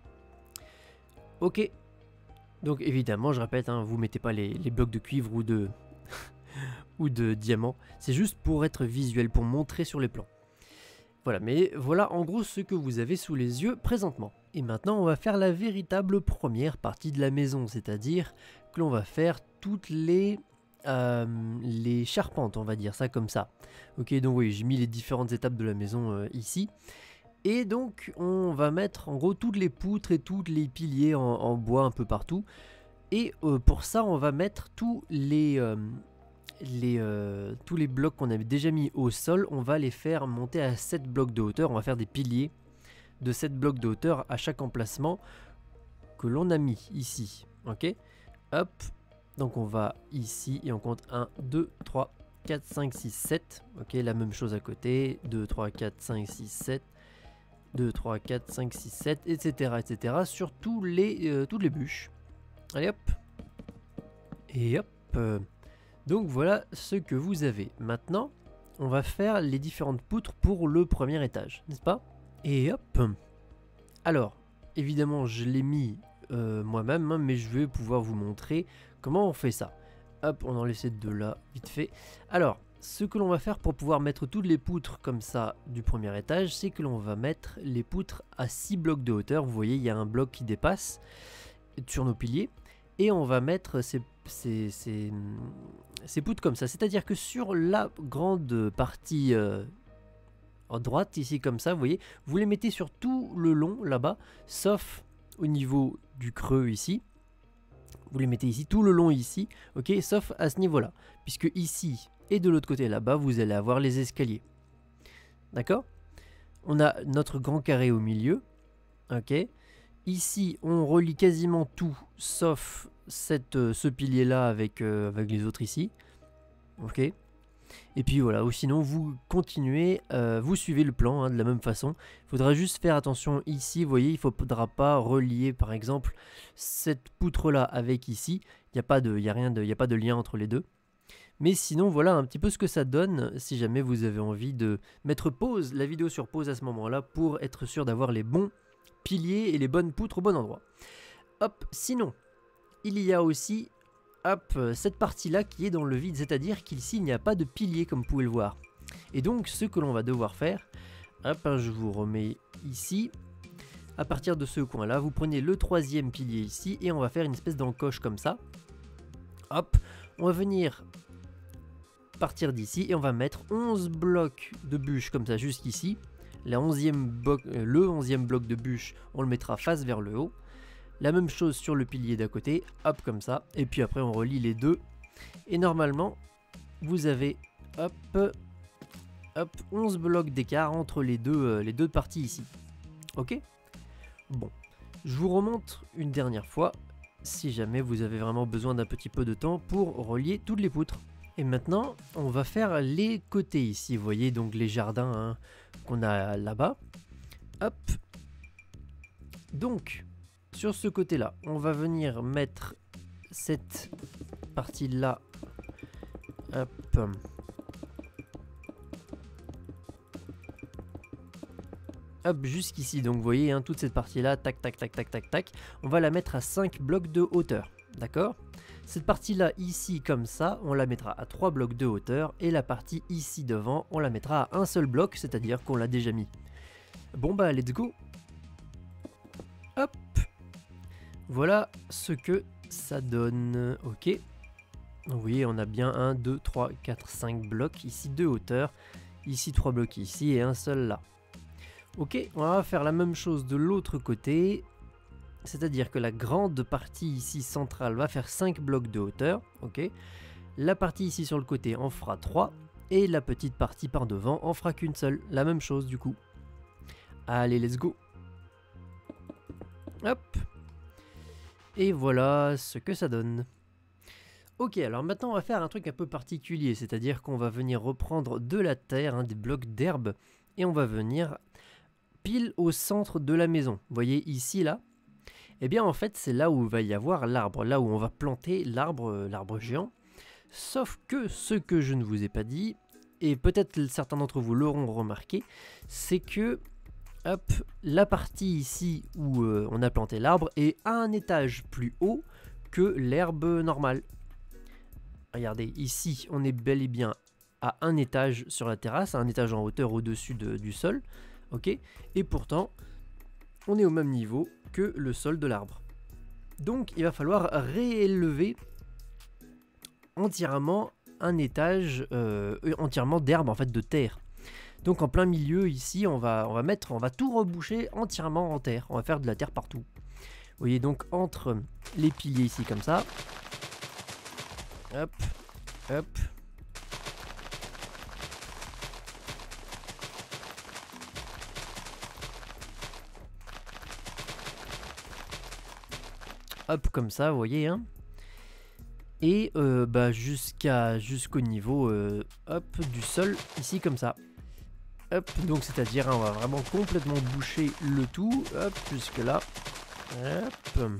Speaker 1: Ok, donc évidemment, je répète, hein, vous mettez pas les, les blocs de cuivre ou de, ou de diamant. C'est juste pour être visuel, pour montrer sur les plans. Voilà, mais voilà en gros ce que vous avez sous les yeux présentement. Et maintenant, on va faire la véritable première partie de la maison, c'est-à-dire que l'on va faire toutes les, euh, les charpentes, on va dire ça comme ça. Ok, donc oui, j'ai mis les différentes étapes de la maison euh, ici. Et donc on va mettre en gros toutes les poutres et tous les piliers en, en bois un peu partout. Et euh, pour ça on va mettre tous les, euh, les, euh, tous les blocs qu'on avait déjà mis au sol. On va les faire monter à sept blocs de hauteur. On va faire des piliers de sept blocs de hauteur à chaque emplacement que l'on a mis ici. Ok, hop, donc on va ici et on compte un, deux, trois, quatre, cinq, six, sept. Ok, la même chose à côté, deux, trois, quatre, cinq, six, sept. deux, trois, quatre, cinq, six, sept, et cetera et cetera sur tous les, euh, toutes les bûches. Allez hop. Et hop. Euh, donc voilà ce que vous avez. Maintenant, on va faire les différentes poutres pour le premier étage, n'est-ce pas? Et hop. Alors, évidemment, je l'ai mis euh, moi-même, hein, mais je vais pouvoir vous montrer comment on fait ça. Hop, on enlève ces deux là, vite fait. Alors, ce que l'on va faire pour pouvoir mettre toutes les poutres comme ça du premier étage, c'est que l'on va mettre les poutres à six blocs de hauteur. Vous voyez, il y a un bloc qui dépasse sur nos piliers. Et on va mettre ces, ces, ces, ces poutres comme ça. C'est-à-dire que sur la grande partie euh, à droite, ici comme ça, vous voyez, vous les mettez sur tout le long là-bas, sauf au niveau du creux ici. Vous les mettez ici, tout le long ici, ok, sauf à ce niveau-là. Puisque ici et de l'autre côté là-bas, vous allez avoir les escaliers. D'accord? On a notre grand carré au milieu, ok. Ici, on relie quasiment tout, sauf cette, euh, ce pilier-là avec, euh, avec les autres ici. Ok. Et puis voilà, ou sinon vous continuez, euh, vous suivez le plan hein, de la même façon. Il faudra juste faire attention ici, vous voyez, il ne faudra pas relier par exemple cette poutre-là avec ici. Il n'y a pas de, il y a rien de, il y a pas de lien entre les deux. Mais sinon, voilà un petit peu ce que ça donne si jamais vous avez envie de mettre pause, la vidéo sur pause à ce moment-là pour être sûr d'avoir les bons piliers et les bonnes poutres au bon endroit. Hop, sinon, il y a aussi hop, cette partie-là qui est dans le vide, c'est-à-dire qu'ici, il n'y a pas de pilier comme vous pouvez le voir. Et donc, ce que l'on va devoir faire, hop, je vous remets ici. À partir de ce coin-là, vous prenez le troisième pilier ici et on va faire une espèce d'encoche comme ça. Hop, on va venir partir d'ici et on va mettre onze blocs de bûches comme ça jusqu'ici. La onzième bloc, euh, le onzième bloc de bûche, on le mettra face vers le haut. La même chose sur le pilier d'à côté, hop comme ça. Et puis après on relie les deux. Et normalement, vous avez hop, hop, onze blocs d'écart entre les deux, euh, les deux parties ici. Ok? Bon, je vous remonte une dernière fois, si jamais vous avez vraiment besoin d'un petit peu de temps pour relier toutes les poutres. Et maintenant, on va faire les côtés ici, vous voyez, donc les jardins hein, qu'on a là-bas. Hop. Donc, sur ce côté-là, on va venir mettre cette partie-là. Hop. Hop, jusqu'ici, donc vous voyez, hein, toute cette partie-là, tac, tac, tac, tac, tac, tac. On va la mettre à cinq blocs de hauteur, d'accord ? Cette partie-là, ici, comme ça, on la mettra à trois blocs de hauteur. Et la partie ici devant, on la mettra à un seul bloc, c'est-à-dire qu'on l'a déjà mis. Bon bah, let's go. Hop. Voilà ce que ça donne. Ok. Donc, vous voyez, on a bien un, deux, trois, quatre, cinq blocs ici de hauteur. Ici, trois blocs ici et un seul là. Ok, on va faire la même chose de l'autre côté. C'est-à-dire que la grande partie ici centrale va faire cinq blocs de hauteur, ok. La partie ici sur le côté en fera trois, et la petite partie par devant en fera qu'une seule. La même chose du coup. Allez, let's go. Hop. Et voilà ce que ça donne. Ok, alors maintenant on va faire un truc un peu particulier, c'est-à-dire qu'on va venir reprendre de la terre, hein, des blocs d'herbe, et on va venir pile au centre de la maison. Vous voyez ici, là. Eh bien en fait c'est là où il va y avoir l'arbre, là où on va planter l'arbre, l'arbre géant. Sauf que ce que je ne vous ai pas dit, et peut-être certains d'entre vous l'auront remarqué, c'est que hop, la partie ici où euh, on a planté l'arbre est à un étage plus haut que l'herbe normale. Regardez, ici on est bel et bien à un étage sur la terrasse, à un étage en hauteur au-dessus de, du sol, ok. Et pourtant on est au même niveau que le sol de l'arbre. Donc il va falloir réélever entièrement un étage euh, entièrement d'herbe, en fait de terre. Donc en plein milieu ici on va, on va mettre, on va tout reboucher entièrement en terre. On va faire de la terre partout. Vous voyez donc entre les piliers ici comme ça. Hop, hop. Hop, comme ça, vous voyez, hein. Et euh, bah, jusqu'à jusqu'au niveau euh, hop, du sol, ici, comme ça. Hop, donc c'est-à-dire, hein, on va vraiment complètement boucher le tout. Hop, jusque là. Hop.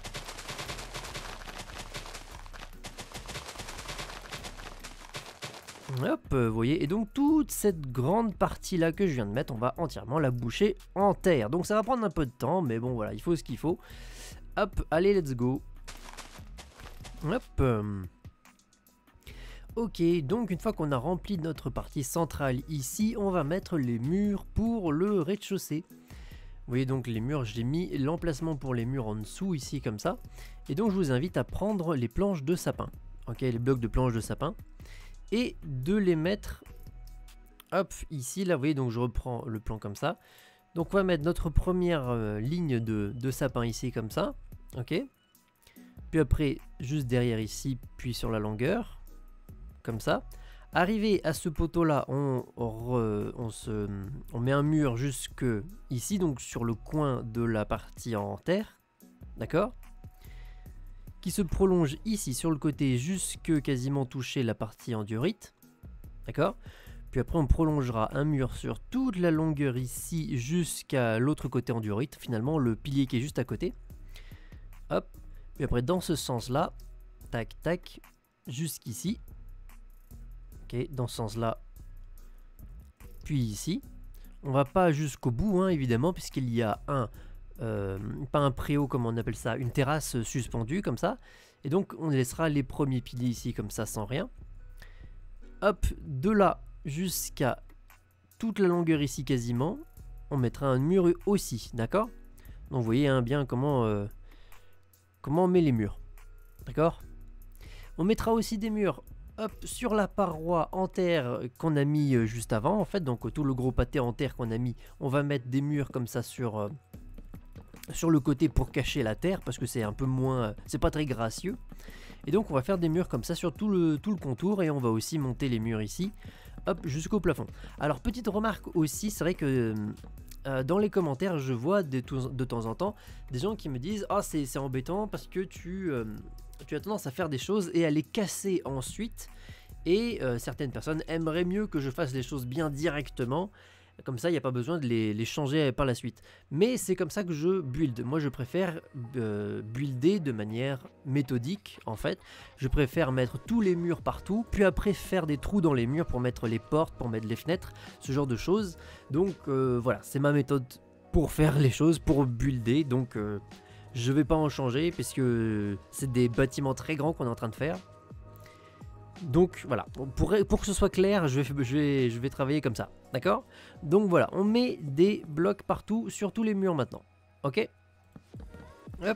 Speaker 1: Hop, vous voyez, et donc toute cette grande partie là que je viens de mettre, on va entièrement la boucher en terre. Donc ça va prendre un peu de temps, mais bon voilà, il faut ce qu'il faut. Hop, allez, let's go. Hop. Ok, donc une fois qu'on a rempli notre partie centrale ici, on va mettre les murs pour le rez-de-chaussée. Vous voyez donc les murs, j'ai mis l'emplacement pour les murs en dessous ici comme ça. Et donc je vous invite à prendre les planches de sapin, ok, les blocs de planches de sapin, et de les mettre, hop, ici, là, vous voyez, donc je reprends le plan comme ça. Donc on va mettre notre première euh, ligne de, de sapin ici comme ça, ok. Puis après, juste derrière ici, puis sur la longueur. Comme ça. Arrivé à ce poteau là, on, re, on, se, on met un mur jusque ici, donc sur le coin de la partie en terre, d'accord, qui se prolonge ici sur le côté jusque quasiment toucher la partie en diorite, d'accord. Puis après on prolongera un mur sur toute la longueur ici jusqu'à l'autre côté en diorite, finalement le pilier qui est juste à côté, hop. Puis après dans ce sens là, tac tac, jusqu'ici. Dans ce sens là, puis ici, on va pas jusqu'au bout hein, évidemment, puisqu'il y a un euh, pas un préau, comme on appelle ça, une terrasse suspendue comme ça, et donc on laissera les premiers piliers ici comme ça sans rien, hop, de là jusqu'à toute la longueur ici quasiment, on mettra un mur aussi, d'accord. Donc vous voyez hein, bien comment euh, comment on met les murs, d'accord. On mettra aussi des murs, hop, sur la paroi en terre qu'on a mis juste avant, en fait, donc tout le gros pâté en terre qu'on a mis, on va mettre des murs comme ça sur, euh, sur le côté pour cacher la terre, parce que c'est un peu moins, c'est pas très gracieux. Et donc on va faire des murs comme ça sur tout le, tout le contour, et on va aussi monter les murs ici, hop, jusqu'au plafond. Alors petite remarque aussi, c'est vrai que euh, dans les commentaires, je vois de, de temps en temps des gens qui me disent « Ah, c'est c'est embêtant parce que tu... Euh, tu as tendance à faire des choses et à les casser ensuite, et euh, certaines personnes aimeraient mieux que je fasse les choses bien directement, comme ça il n'y a pas besoin de les, les changer par la suite. Mais c'est comme ça que je build. Moi je préfère euh, builder de manière méthodique en fait. Je préfère mettre tous les murs partout, puis après faire des trous dans les murs pour mettre les portes, pour mettre les fenêtres, ce genre de choses. Donc euh, voilà, c'est ma méthode pour faire les choses, pour builder, donc... Euh, je vais pas en changer puisque c'est des bâtiments très grands qu'on est en train de faire. Donc voilà, pour, pour que ce soit clair, je vais, je vais, je vais travailler comme ça, d'accord. Donc voilà, on met des blocs partout sur tous les murs maintenant, ok. Hop.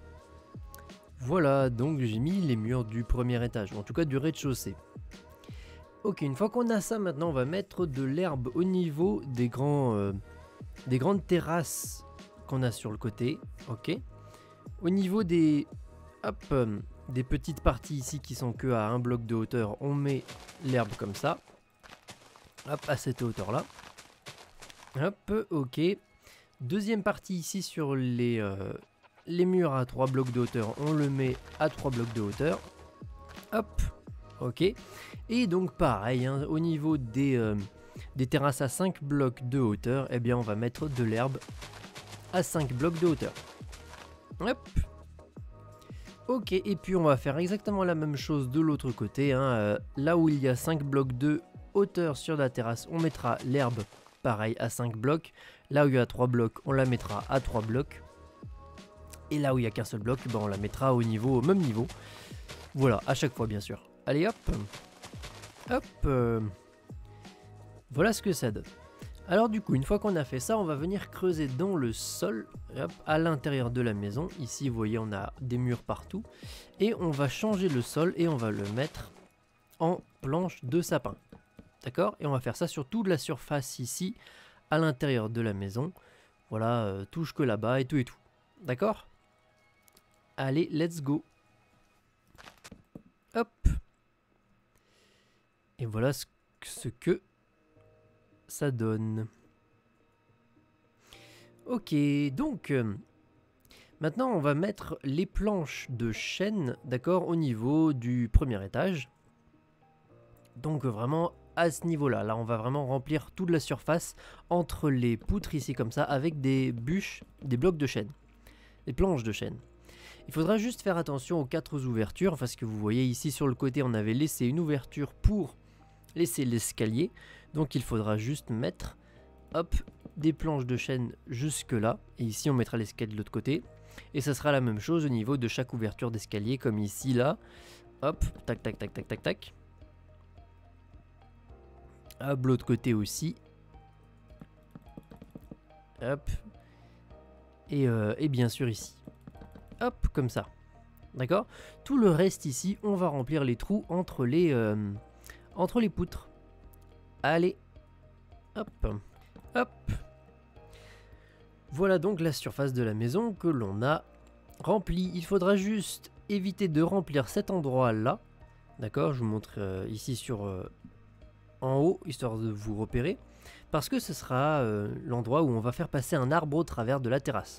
Speaker 1: Voilà, donc j'ai mis les murs du premier étage, ou en tout cas du rez-de-chaussée. Ok, une fois qu'on a ça, maintenant on va mettre de l'herbe au niveau des, grands, euh, des grandes terrasses qu'on a sur le côté, ok. Au niveau des, hop, euh, des petites parties ici qui sont que à un bloc de hauteur, on met l'herbe comme ça. Hop, à cette hauteur là. Hop, ok. Deuxième partie ici sur les, euh, les murs à trois blocs de hauteur, on le met à trois blocs de hauteur. Hop, ok. Et donc pareil, hein, au niveau des, euh, des terrasses à cinq blocs de hauteur, eh bien on va mettre de l'herbe à cinq blocs de hauteur. Hop. Ok, et puis on va faire exactement la même chose de l'autre côté, hein. euh, là où il y a cinq blocs de hauteur sur la terrasse, on mettra l'herbe pareil à cinq blocs. Là où il y a trois blocs, on la mettra à trois blocs. Et là où il n'y a qu'un seul bloc, ben on la mettra au niveau, au même niveau. Voilà, à chaque fois bien sûr. Allez hop. Hop. Euh, voilà ce que ça donne. Alors du coup, une fois qu'on a fait ça, on va venir creuser dans le sol, hop, à l'intérieur de la maison. Ici, vous voyez, on a des murs partout. Et on va changer le sol et on va le mettre en planche de sapin. D'accord? Et on va faire ça sur toute la surface ici, à l'intérieur de la maison. Voilà, euh, touche que là-bas et tout et tout. D'accord? Allez, let's go. Hop. Et voilà ce, ce que... ça donne. Ok, donc euh, maintenant on va mettre les planches de chêne, d'accord, au niveau du premier étage. Donc vraiment à ce niveau-là, là on va vraiment remplir toute la surface entre les poutres ici comme ça avec des bûches, des blocs de chêne, des planches de chêne. Il faudra juste faire attention aux quatre ouvertures parce que vous voyez ici sur le côté on avait laissé une ouverture pour laisser l'escalier. Donc il faudra juste mettre, hop, des planches de chêne jusque là. Et ici on mettra l'escalier de l'autre côté. Et ça sera la même chose au niveau de chaque ouverture d'escalier, comme ici là. Hop, tac tac tac tac tac tac. Hop, l'autre côté aussi. Hop. Et, euh, et bien sûr ici. Hop, comme ça. D'accord? Tout le reste ici, on va remplir les trous entre les, euh, entre les poutres. Allez. Hop. Hop. Voilà donc la surface de la maison que l'on a remplie. Il faudra juste éviter de remplir cet endroit-là. D'accord? Je vous montre euh, ici sur euh, en haut, histoire de vous repérer. Parce que ce sera euh, l'endroit où on va faire passer un arbre au travers de la terrasse.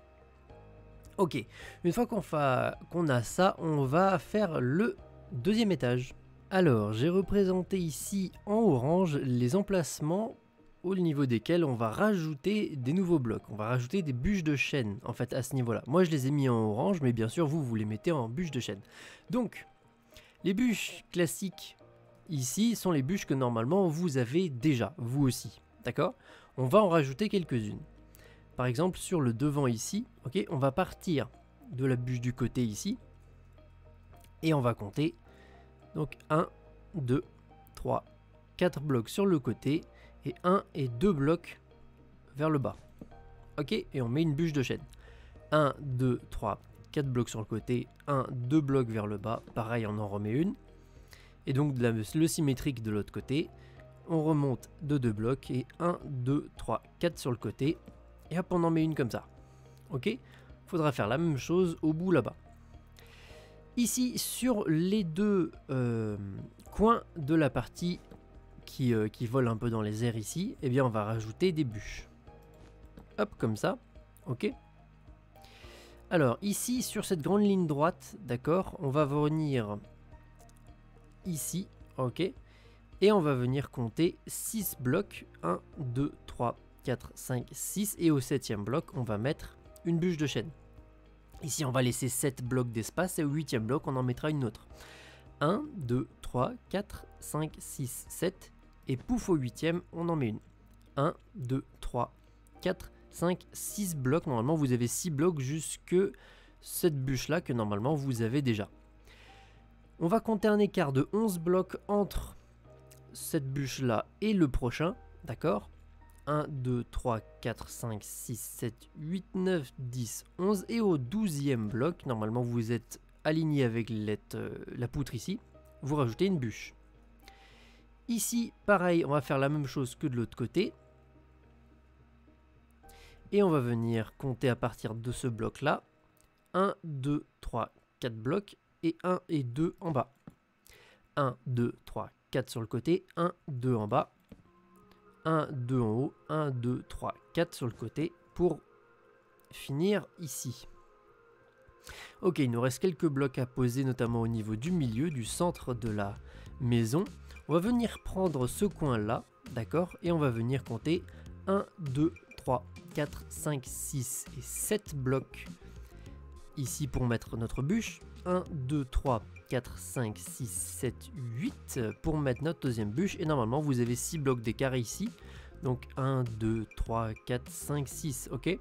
Speaker 1: Ok, une fois qu'on qu'on a ça, on va faire le deuxième étage. Alors, j'ai représenté ici en orange les emplacements au niveau desquels on va rajouter des nouveaux blocs. On va rajouter des bûches de chêne, en fait, à ce niveau-là. Moi, je les ai mis en orange, mais bien sûr, vous, vous les mettez en bûches de chêne. Donc, les bûches classiques ici sont les bûches que normalement vous avez déjà, vous aussi. D'accord? On va en rajouter quelques-unes. Par exemple, sur le devant ici, ok, on va partir de la bûche du côté ici. Et on va compter. Donc un, deux, trois, quatre blocs sur le côté. Et un et deux blocs vers le bas. Ok, et on met une bûche de chêne. un, deux, trois, quatre blocs sur le côté. un, deux blocs vers le bas. Pareil, on en remet une. Et donc la, le symétrique de l'autre côté. On remonte de deux blocs. Et un, deux, trois, quatre sur le côté. Et hop, on en met une comme ça. Ok? Faudra faire la même chose au bout là-bas. Ici, sur les deux euh, coins de la partie qui, euh, qui vole un peu dans les airs ici, eh bien, on va rajouter des bûches. Hop, comme ça. Ok? Alors, ici, sur cette grande ligne droite, d'accord, on va venir ici. Ok? Et on va venir compter six blocs. un, deux, trois, quatre, cinq, six. Et au septième bloc, on va mettre une bûche de chêne. Ici, on va laisser sept blocs d'espace. Et au huitième bloc, on en mettra une autre. un, deux, trois, quatre, cinq, six, sept. Et pouf, au huitième, on en met une. un, deux, trois, quatre, cinq, six blocs. Normalement, vous avez six blocs jusque cette bûche-là que normalement, vous avez déjà. On va compter un écart de onze blocs entre cette bûche-là et le prochain. D'accord? un, deux, trois, quatre, cinq, six, sept, huit, neuf, dix, onze. Et au douzième bloc, normalement vous êtes aligné avec euh, la poutre ici, vous rajoutez une bûche. Ici, pareil, on va faire la même chose que de l'autre côté. Et on va venir compter à partir de ce bloc-là. un, deux, trois, quatre blocs. Et un et deux en bas. un, deux, trois, quatre sur le côté. un, deux en bas. un, deux en haut, un, deux, trois, quatre sur le côté pour finir ici. Ok, il nous reste quelques blocs à poser, notamment au niveau du milieu, du centre de la maison. On va venir prendre ce coin-là, d'accord, et on va venir compter un, deux, trois, quatre, cinq, six et sept blocs ici pour mettre notre bûche. un, deux, trois, quatre, cinq, six, sept, huit pour mettre notre deuxième bûche. Et normalement, vous avez six blocs d'écart ici. Donc un, deux, trois, quatre, cinq, six. Ok.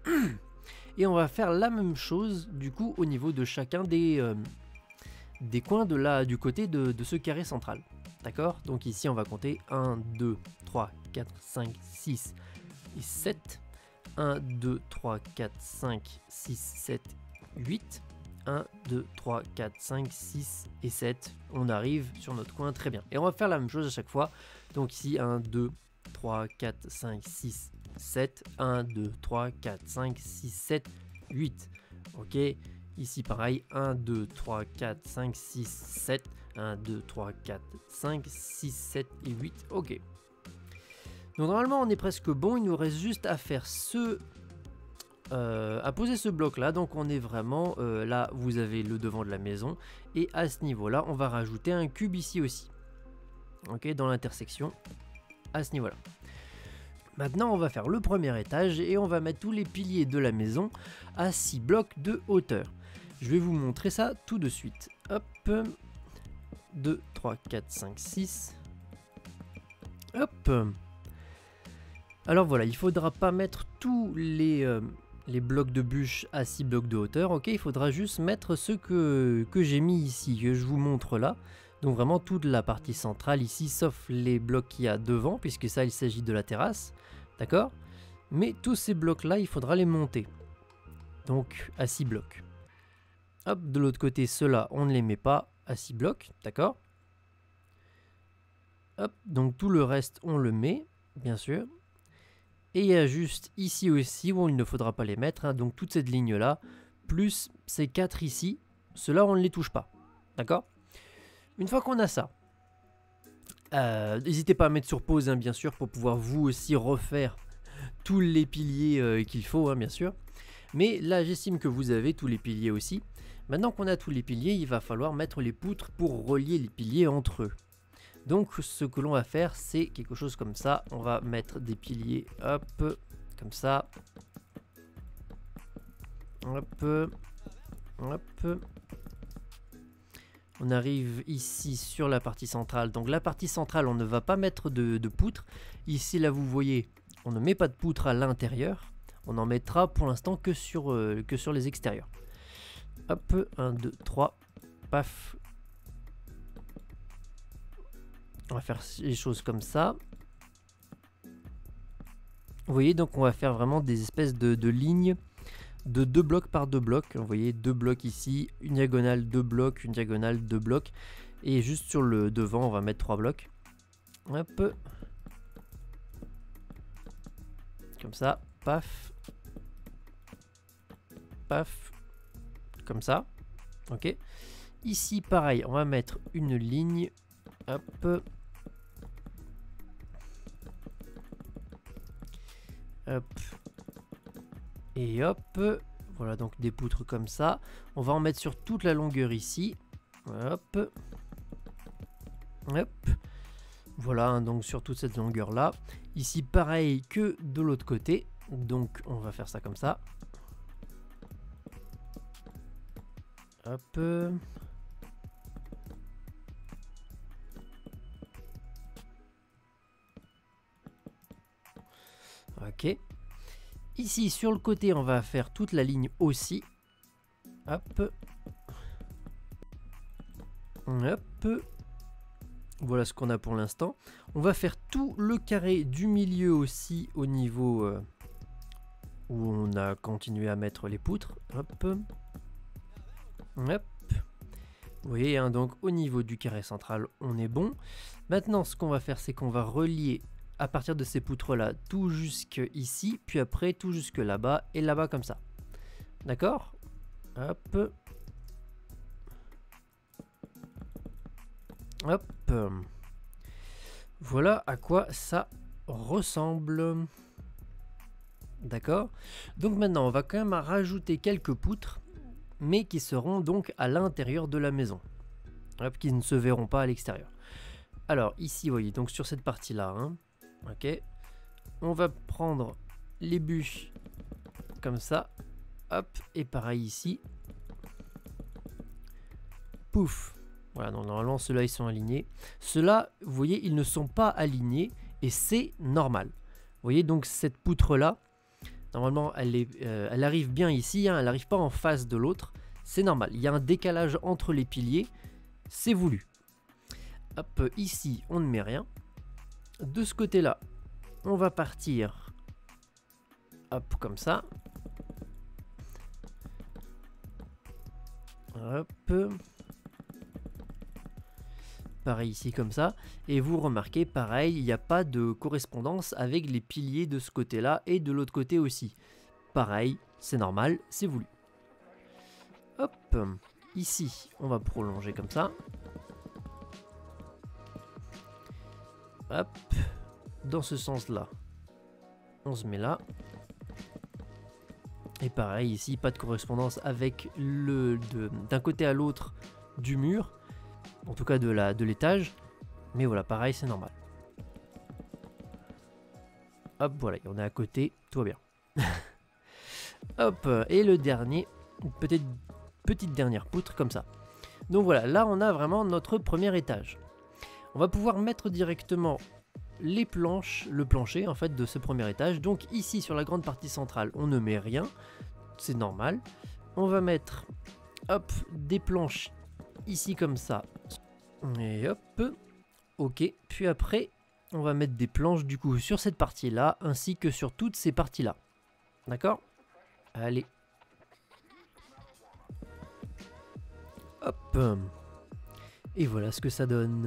Speaker 1: Et on va faire la même chose du coup au niveau de chacun des, euh, des coins de la, du côté de, de ce carré central. D'accord? Donc ici, on va compter un, deux, trois, quatre, cinq, six et sept. un, deux, trois, quatre, cinq, six, sept, huit. un, deux, trois, quatre, cinq, six et sept. On arrive sur notre coin, très bien. Et on va faire la même chose à chaque fois. Donc ici, un, deux, trois, quatre, cinq, six, sept. un, deux, trois, quatre, cinq, six, sept, huit. Ok. Ici, pareil. un, deux, trois, quatre, cinq, six, sept. un, deux, trois, quatre, cinq, six, sept et huit. Ok. Donc normalement, on est presque bon. Il nous reste juste à faire ce... Euh, à poser ce bloc là, donc on est vraiment euh, là, vous avez le devant de la maison et à ce niveau là on va rajouter un cube ici aussi, ok, dans l'intersection à ce niveau là. Maintenant on va faire le premier étage et on va mettre tous les piliers de la maison à six blocs de hauteur. Je vais vous montrer ça tout de suite. Hop, deux, trois, quatre, cinq, six. Hop. Alors voilà, il faudra pas mettre tous les euh, les blocs de bûche à six blocs de hauteur. Ok, il faudra juste mettre ceux que, que j'ai mis ici, que je vous montre là. Donc vraiment toute la partie centrale ici, sauf les blocs qu'il y a devant, puisque ça il s'agit de la terrasse, d'accord? Mais tous ces blocs là, il faudra les monter. Donc à six blocs. Hop, de l'autre côté, ceux-là, on ne les met pas à six blocs, d'accord? Hop, donc tout le reste, on le met, bien sûr. Et il y a juste ici aussi où il ne faudra pas les mettre, hein, donc toute cette ligne-là, plus ces quatre ici, ceux-là, on ne les touche pas, d'accord? Une fois qu'on a ça, euh, n'hésitez pas à mettre sur pause, hein, bien sûr, pour pouvoir vous aussi refaire tous les piliers euh, qu'il faut, hein, bien sûr. Mais là, j'estime que vous avez tous les piliers aussi. Maintenant qu'on a tous les piliers, il va falloir mettre les poutres pour relier les piliers entre eux. Donc, ce que l'on va faire, c'est quelque chose comme ça. On va mettre des piliers, hop, comme ça. Hop, hop. On arrive ici sur la partie centrale. Donc, la partie centrale, on ne va pas mettre de, de poutres. Ici, là, vous voyez, on ne met pas de poutres à l'intérieur. On en mettra pour l'instant que sur, euh, que sur les extérieurs. Hop, un, deux, trois, paf. On va faire les choses comme ça. Vous voyez, donc on va faire vraiment des espèces de, de lignes de deux blocs par deux blocs. Vous voyez, deux blocs ici, une diagonale, deux blocs, une diagonale, deux blocs. Et juste sur le devant, on va mettre trois blocs. Hop. Comme ça, paf. Paf. Comme ça. Ok. Ici, pareil, on va mettre une ligne. Hop. Hop. Et hop. Voilà, donc des poutres comme ça. On va en mettre sur toute la longueur ici. Hop. Hop. Voilà, hein, donc sur toute cette longueur là. Ici, pareil que de l'autre côté. Donc, on va faire ça comme ça. Hop. Ok. Ici, sur le côté, on va faire toute la ligne aussi. Hop. Hop. Voilà ce qu'on a pour l'instant. On va faire tout le carré du milieu aussi au niveau euh, où on a continué à mettre les poutres. Hop. Hop. Vous voyez, hein, donc au niveau du carré central, on est bon. Maintenant, ce qu'on va faire, c'est qu'on va relier à partir de ces poutres-là tout jusque ici, puis après tout jusque là-bas et là-bas comme ça. D'accord? Hop. Hop. Voilà à quoi ça ressemble. D'accord? Donc maintenant, on va quand même rajouter quelques poutres, mais qui seront donc à l'intérieur de la maison. Hop, qui ne se verront pas à l'extérieur. Alors ici, vous voyez, donc sur cette partie-là, hein, ok, on va prendre les bûches comme ça, hop, et pareil ici. Pouf. Voilà, donc normalement ceux-là ils sont alignés. Ceux-là, vous voyez, ils ne sont pas alignés et c'est normal. Vous voyez, donc cette poutre-là, normalement elle, est, euh, elle arrive bien ici, hein, elle n'arrive pas en face de l'autre. C'est normal, il y a un décalage entre les piliers, c'est voulu. Hop, ici on ne met rien. De ce côté-là, on va partir, hop, comme ça. Hop. Pareil ici comme ça, et vous remarquez pareil, il n'y a pas de correspondance avec les piliers de ce côté là et de l'autre côté aussi. Pareil, c'est normal, c'est voulu. Hop, ici on va prolonger comme ça. Hop, dans ce sens là, on se met là. Et pareil ici, pas de correspondance avec le d'un côté à l'autre du mur. En tout cas de la de l'étage, mais voilà, pareil, c'est normal. Hop, voilà, on est à côté, tout va bien. Hop, et le dernier, peut-être petite dernière poutre comme ça. Donc voilà, là on a vraiment notre premier étage. On va pouvoir mettre directement les planches, le plancher en fait de ce premier étage. Donc ici sur la grande partie centrale, on ne met rien, c'est normal. On va mettre, hop, des planches ici comme ça. Et hop. Ok. Puis après, on va mettre des planches du coup sur cette partie-là, ainsi que sur toutes ces parties-là. D'accord? Allez. Hop. Et voilà ce que ça donne.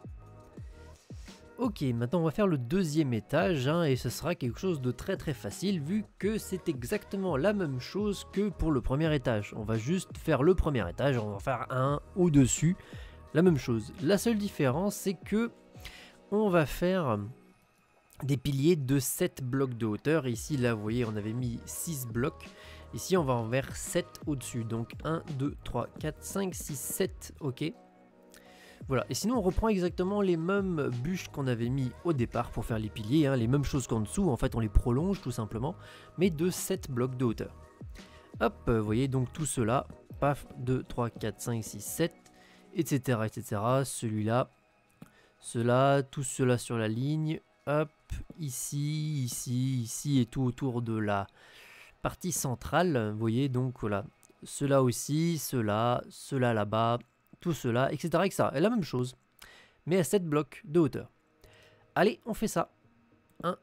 Speaker 1: Ok, maintenant on va faire le deuxième étage, hein, et ce sera quelque chose de très très facile vu que c'est exactement la même chose que pour le premier étage. On va juste faire le premier étage, on va faire un au-dessus, la même chose. La seule différence c'est que on va faire des piliers de sept blocs de hauteur. Ici là vous voyez on avait mis six blocs, ici on va en faire sept au-dessus, donc un, deux, trois, quatre, cinq, six, sept, ok. Voilà, et sinon on reprend exactement les mêmes bûches qu'on avait mis au départ pour faire les piliers, hein, les mêmes choses qu'en dessous, en fait on les prolonge tout simplement, mais de sept blocs de hauteur. Hop, vous voyez donc tout cela, paf, deux, trois, quatre, cinq, six, sept, et cetera et cetera. Celui-là, cela, tout cela sur la ligne, hop, ici, ici, ici et tout autour de la partie centrale, vous voyez donc voilà, cela aussi, cela, cela là-bas, tout cela, et cetera et cetera. Et la même chose, mais à sept blocs de hauteur. Allez, on fait ça. un.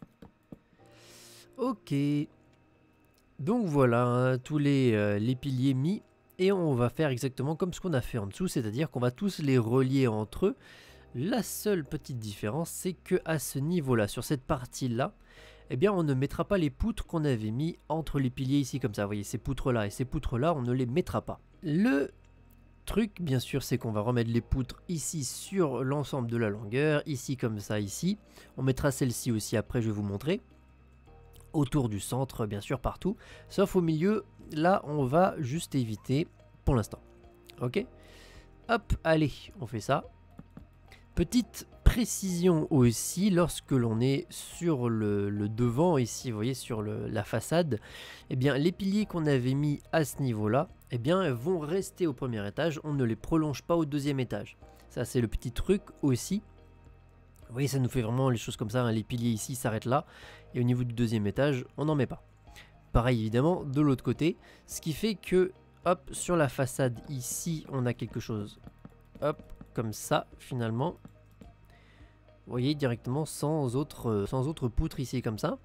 Speaker 1: Ok. Donc voilà, hein, tous les, euh, les piliers mis. Et on va faire exactement comme ce qu'on a fait en dessous, c'est-à-dire qu'on va tous les relier entre eux. La seule petite différence, c'est que à ce niveau-là, sur cette partie-là, eh bien on ne mettra pas les poutres qu'on avait mis entre les piliers ici comme ça. Vous voyez, ces poutres-là et ces poutres-là, on ne les mettra pas. Le truc bien sûr c'est qu'on va remettre les poutres ici sur l'ensemble de la longueur, ici comme ça, ici on mettra celle-ci aussi après, je vais vous montrer autour du centre bien sûr partout, sauf au milieu là on va juste éviter pour l'instant. Ok, hop, allez on fait ça. Petite précision aussi, lorsque l'on est sur le, le devant ici, vous voyez sur le, la façade, eh bien les piliers qu'on avait mis à ce niveau là, eh bien vont rester au premier étage, on ne les prolonge pas au deuxième étage. Ça c'est le petit truc aussi. Vous voyez, ça nous fait vraiment les choses comme ça, hein. Les piliers ici s'arrêtent là, et au niveau du deuxième étage on n'en met pas. Pareil évidemment de l'autre côté, ce qui fait que hop, sur la façade ici on a quelque chose, hop, comme ça finalement. Vous voyez directement sans autre, sans autre poutre ici comme ça.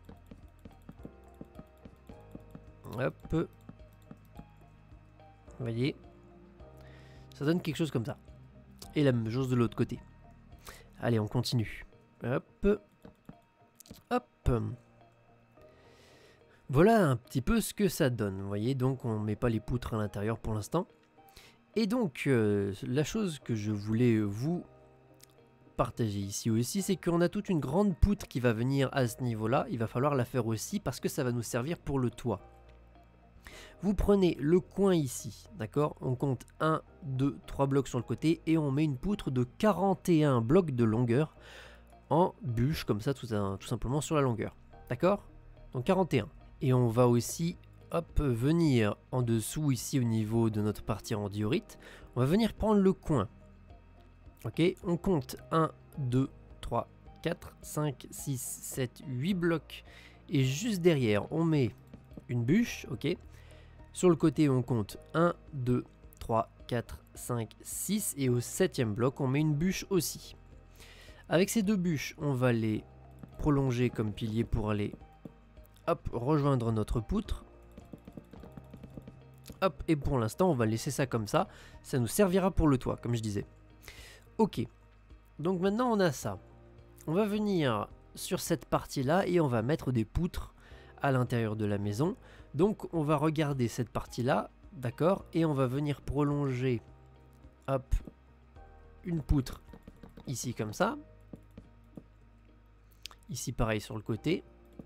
Speaker 1: Hop. Vous voyez. Ça donne quelque chose comme ça. Et la même chose de l'autre côté. Allez, on continue. Hop. Hop. Voilà un petit peu ce que ça donne. Vous voyez, donc on ne met pas les poutres à l'intérieur pour l'instant. Et donc, euh, la chose que je voulais vous partager ici aussi, c'est qu'on a toute une grande poutre qui va venir à ce niveau-là. Il va falloir la faire aussi parce que ça va nous servir pour le toit. Vous prenez le coin ici, d'accord? On compte un, deux, trois blocs sur le côté et on met une poutre de quarante et un blocs de longueur en bûche, comme ça, tout, tout simplement sur la longueur. D'accord? Donc quarante et un. Et on va aussi... hop, venir en dessous ici au niveau de notre partie en diorite, on va venir prendre le coin. Ok, on compte un, deux, trois, quatre, cinq, six, sept, huit blocs. Et juste derrière, on met une bûche, ok. Sur le côté, on compte un, deux, trois, quatre, cinq, six. Et au septième bloc, on met une bûche aussi. Avec ces deux bûches, on va les prolonger comme piliers pour aller, hop, rejoindre notre poutre. Hop, et pour l'instant on va laisser ça comme ça, ça nous servira pour le toit comme je disais. Ok, donc maintenant on a ça, on va venir sur cette partie là et on va mettre des poutres à l'intérieur de la maison. Donc on va regarder cette partie là, d'accord, et on va venir prolonger, hop, une poutre ici comme ça, ici pareil sur le côté,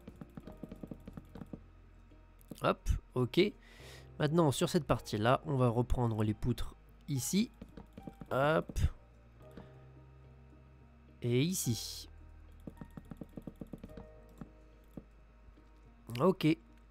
Speaker 1: hop, ok. Maintenant, sur cette partie-là, on va reprendre les poutres ici. Hop. Et ici. Ok.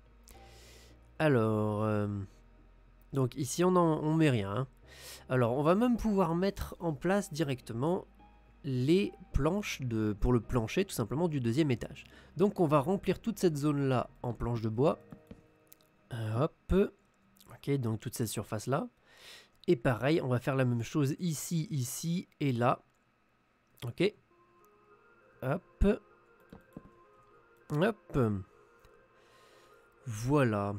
Speaker 1: Alors, euh, donc ici, on en, on met rien. Hein. Alors, on va même pouvoir mettre en place directement les planches de, pour le plancher, tout simplement, du deuxième étage. Donc, on va remplir toute cette zone-là en planches de bois. Hop. Ok, donc toute cette surface là. Et pareil, on va faire la même chose ici, ici et là. Ok. Hop. Hop. Voilà.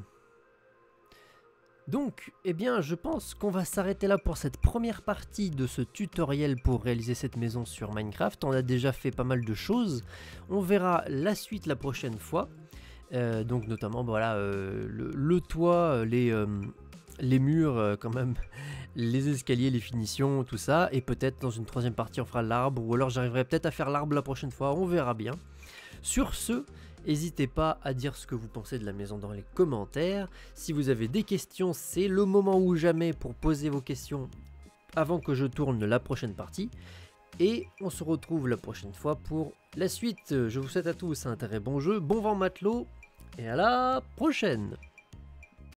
Speaker 1: Donc, eh bien, je pense qu'on va s'arrêter là pour cette première partie de ce tutoriel pour réaliser cette maison sur Minecraft. On a déjà fait pas mal de choses. On verra la suite la prochaine fois. Euh, donc, notamment, voilà, euh, le, le toit, les, euh, les murs, euh, quand même, les escaliers, les finitions, tout ça. Et peut-être dans une troisième partie, on fera l'arbre. Ou alors, j'arriverai peut-être à faire l'arbre la prochaine fois. On verra bien. Sur ce, n'hésitez pas à dire ce que vous pensez de la maison dans les commentaires. Si vous avez des questions, c'est le moment ou jamais pour poser vos questions avant que je tourne la prochaine partie. Et on se retrouve la prochaine fois pour la suite. Je vous souhaite à tous un très bon jeu, bon vent matelot, et à la prochaine!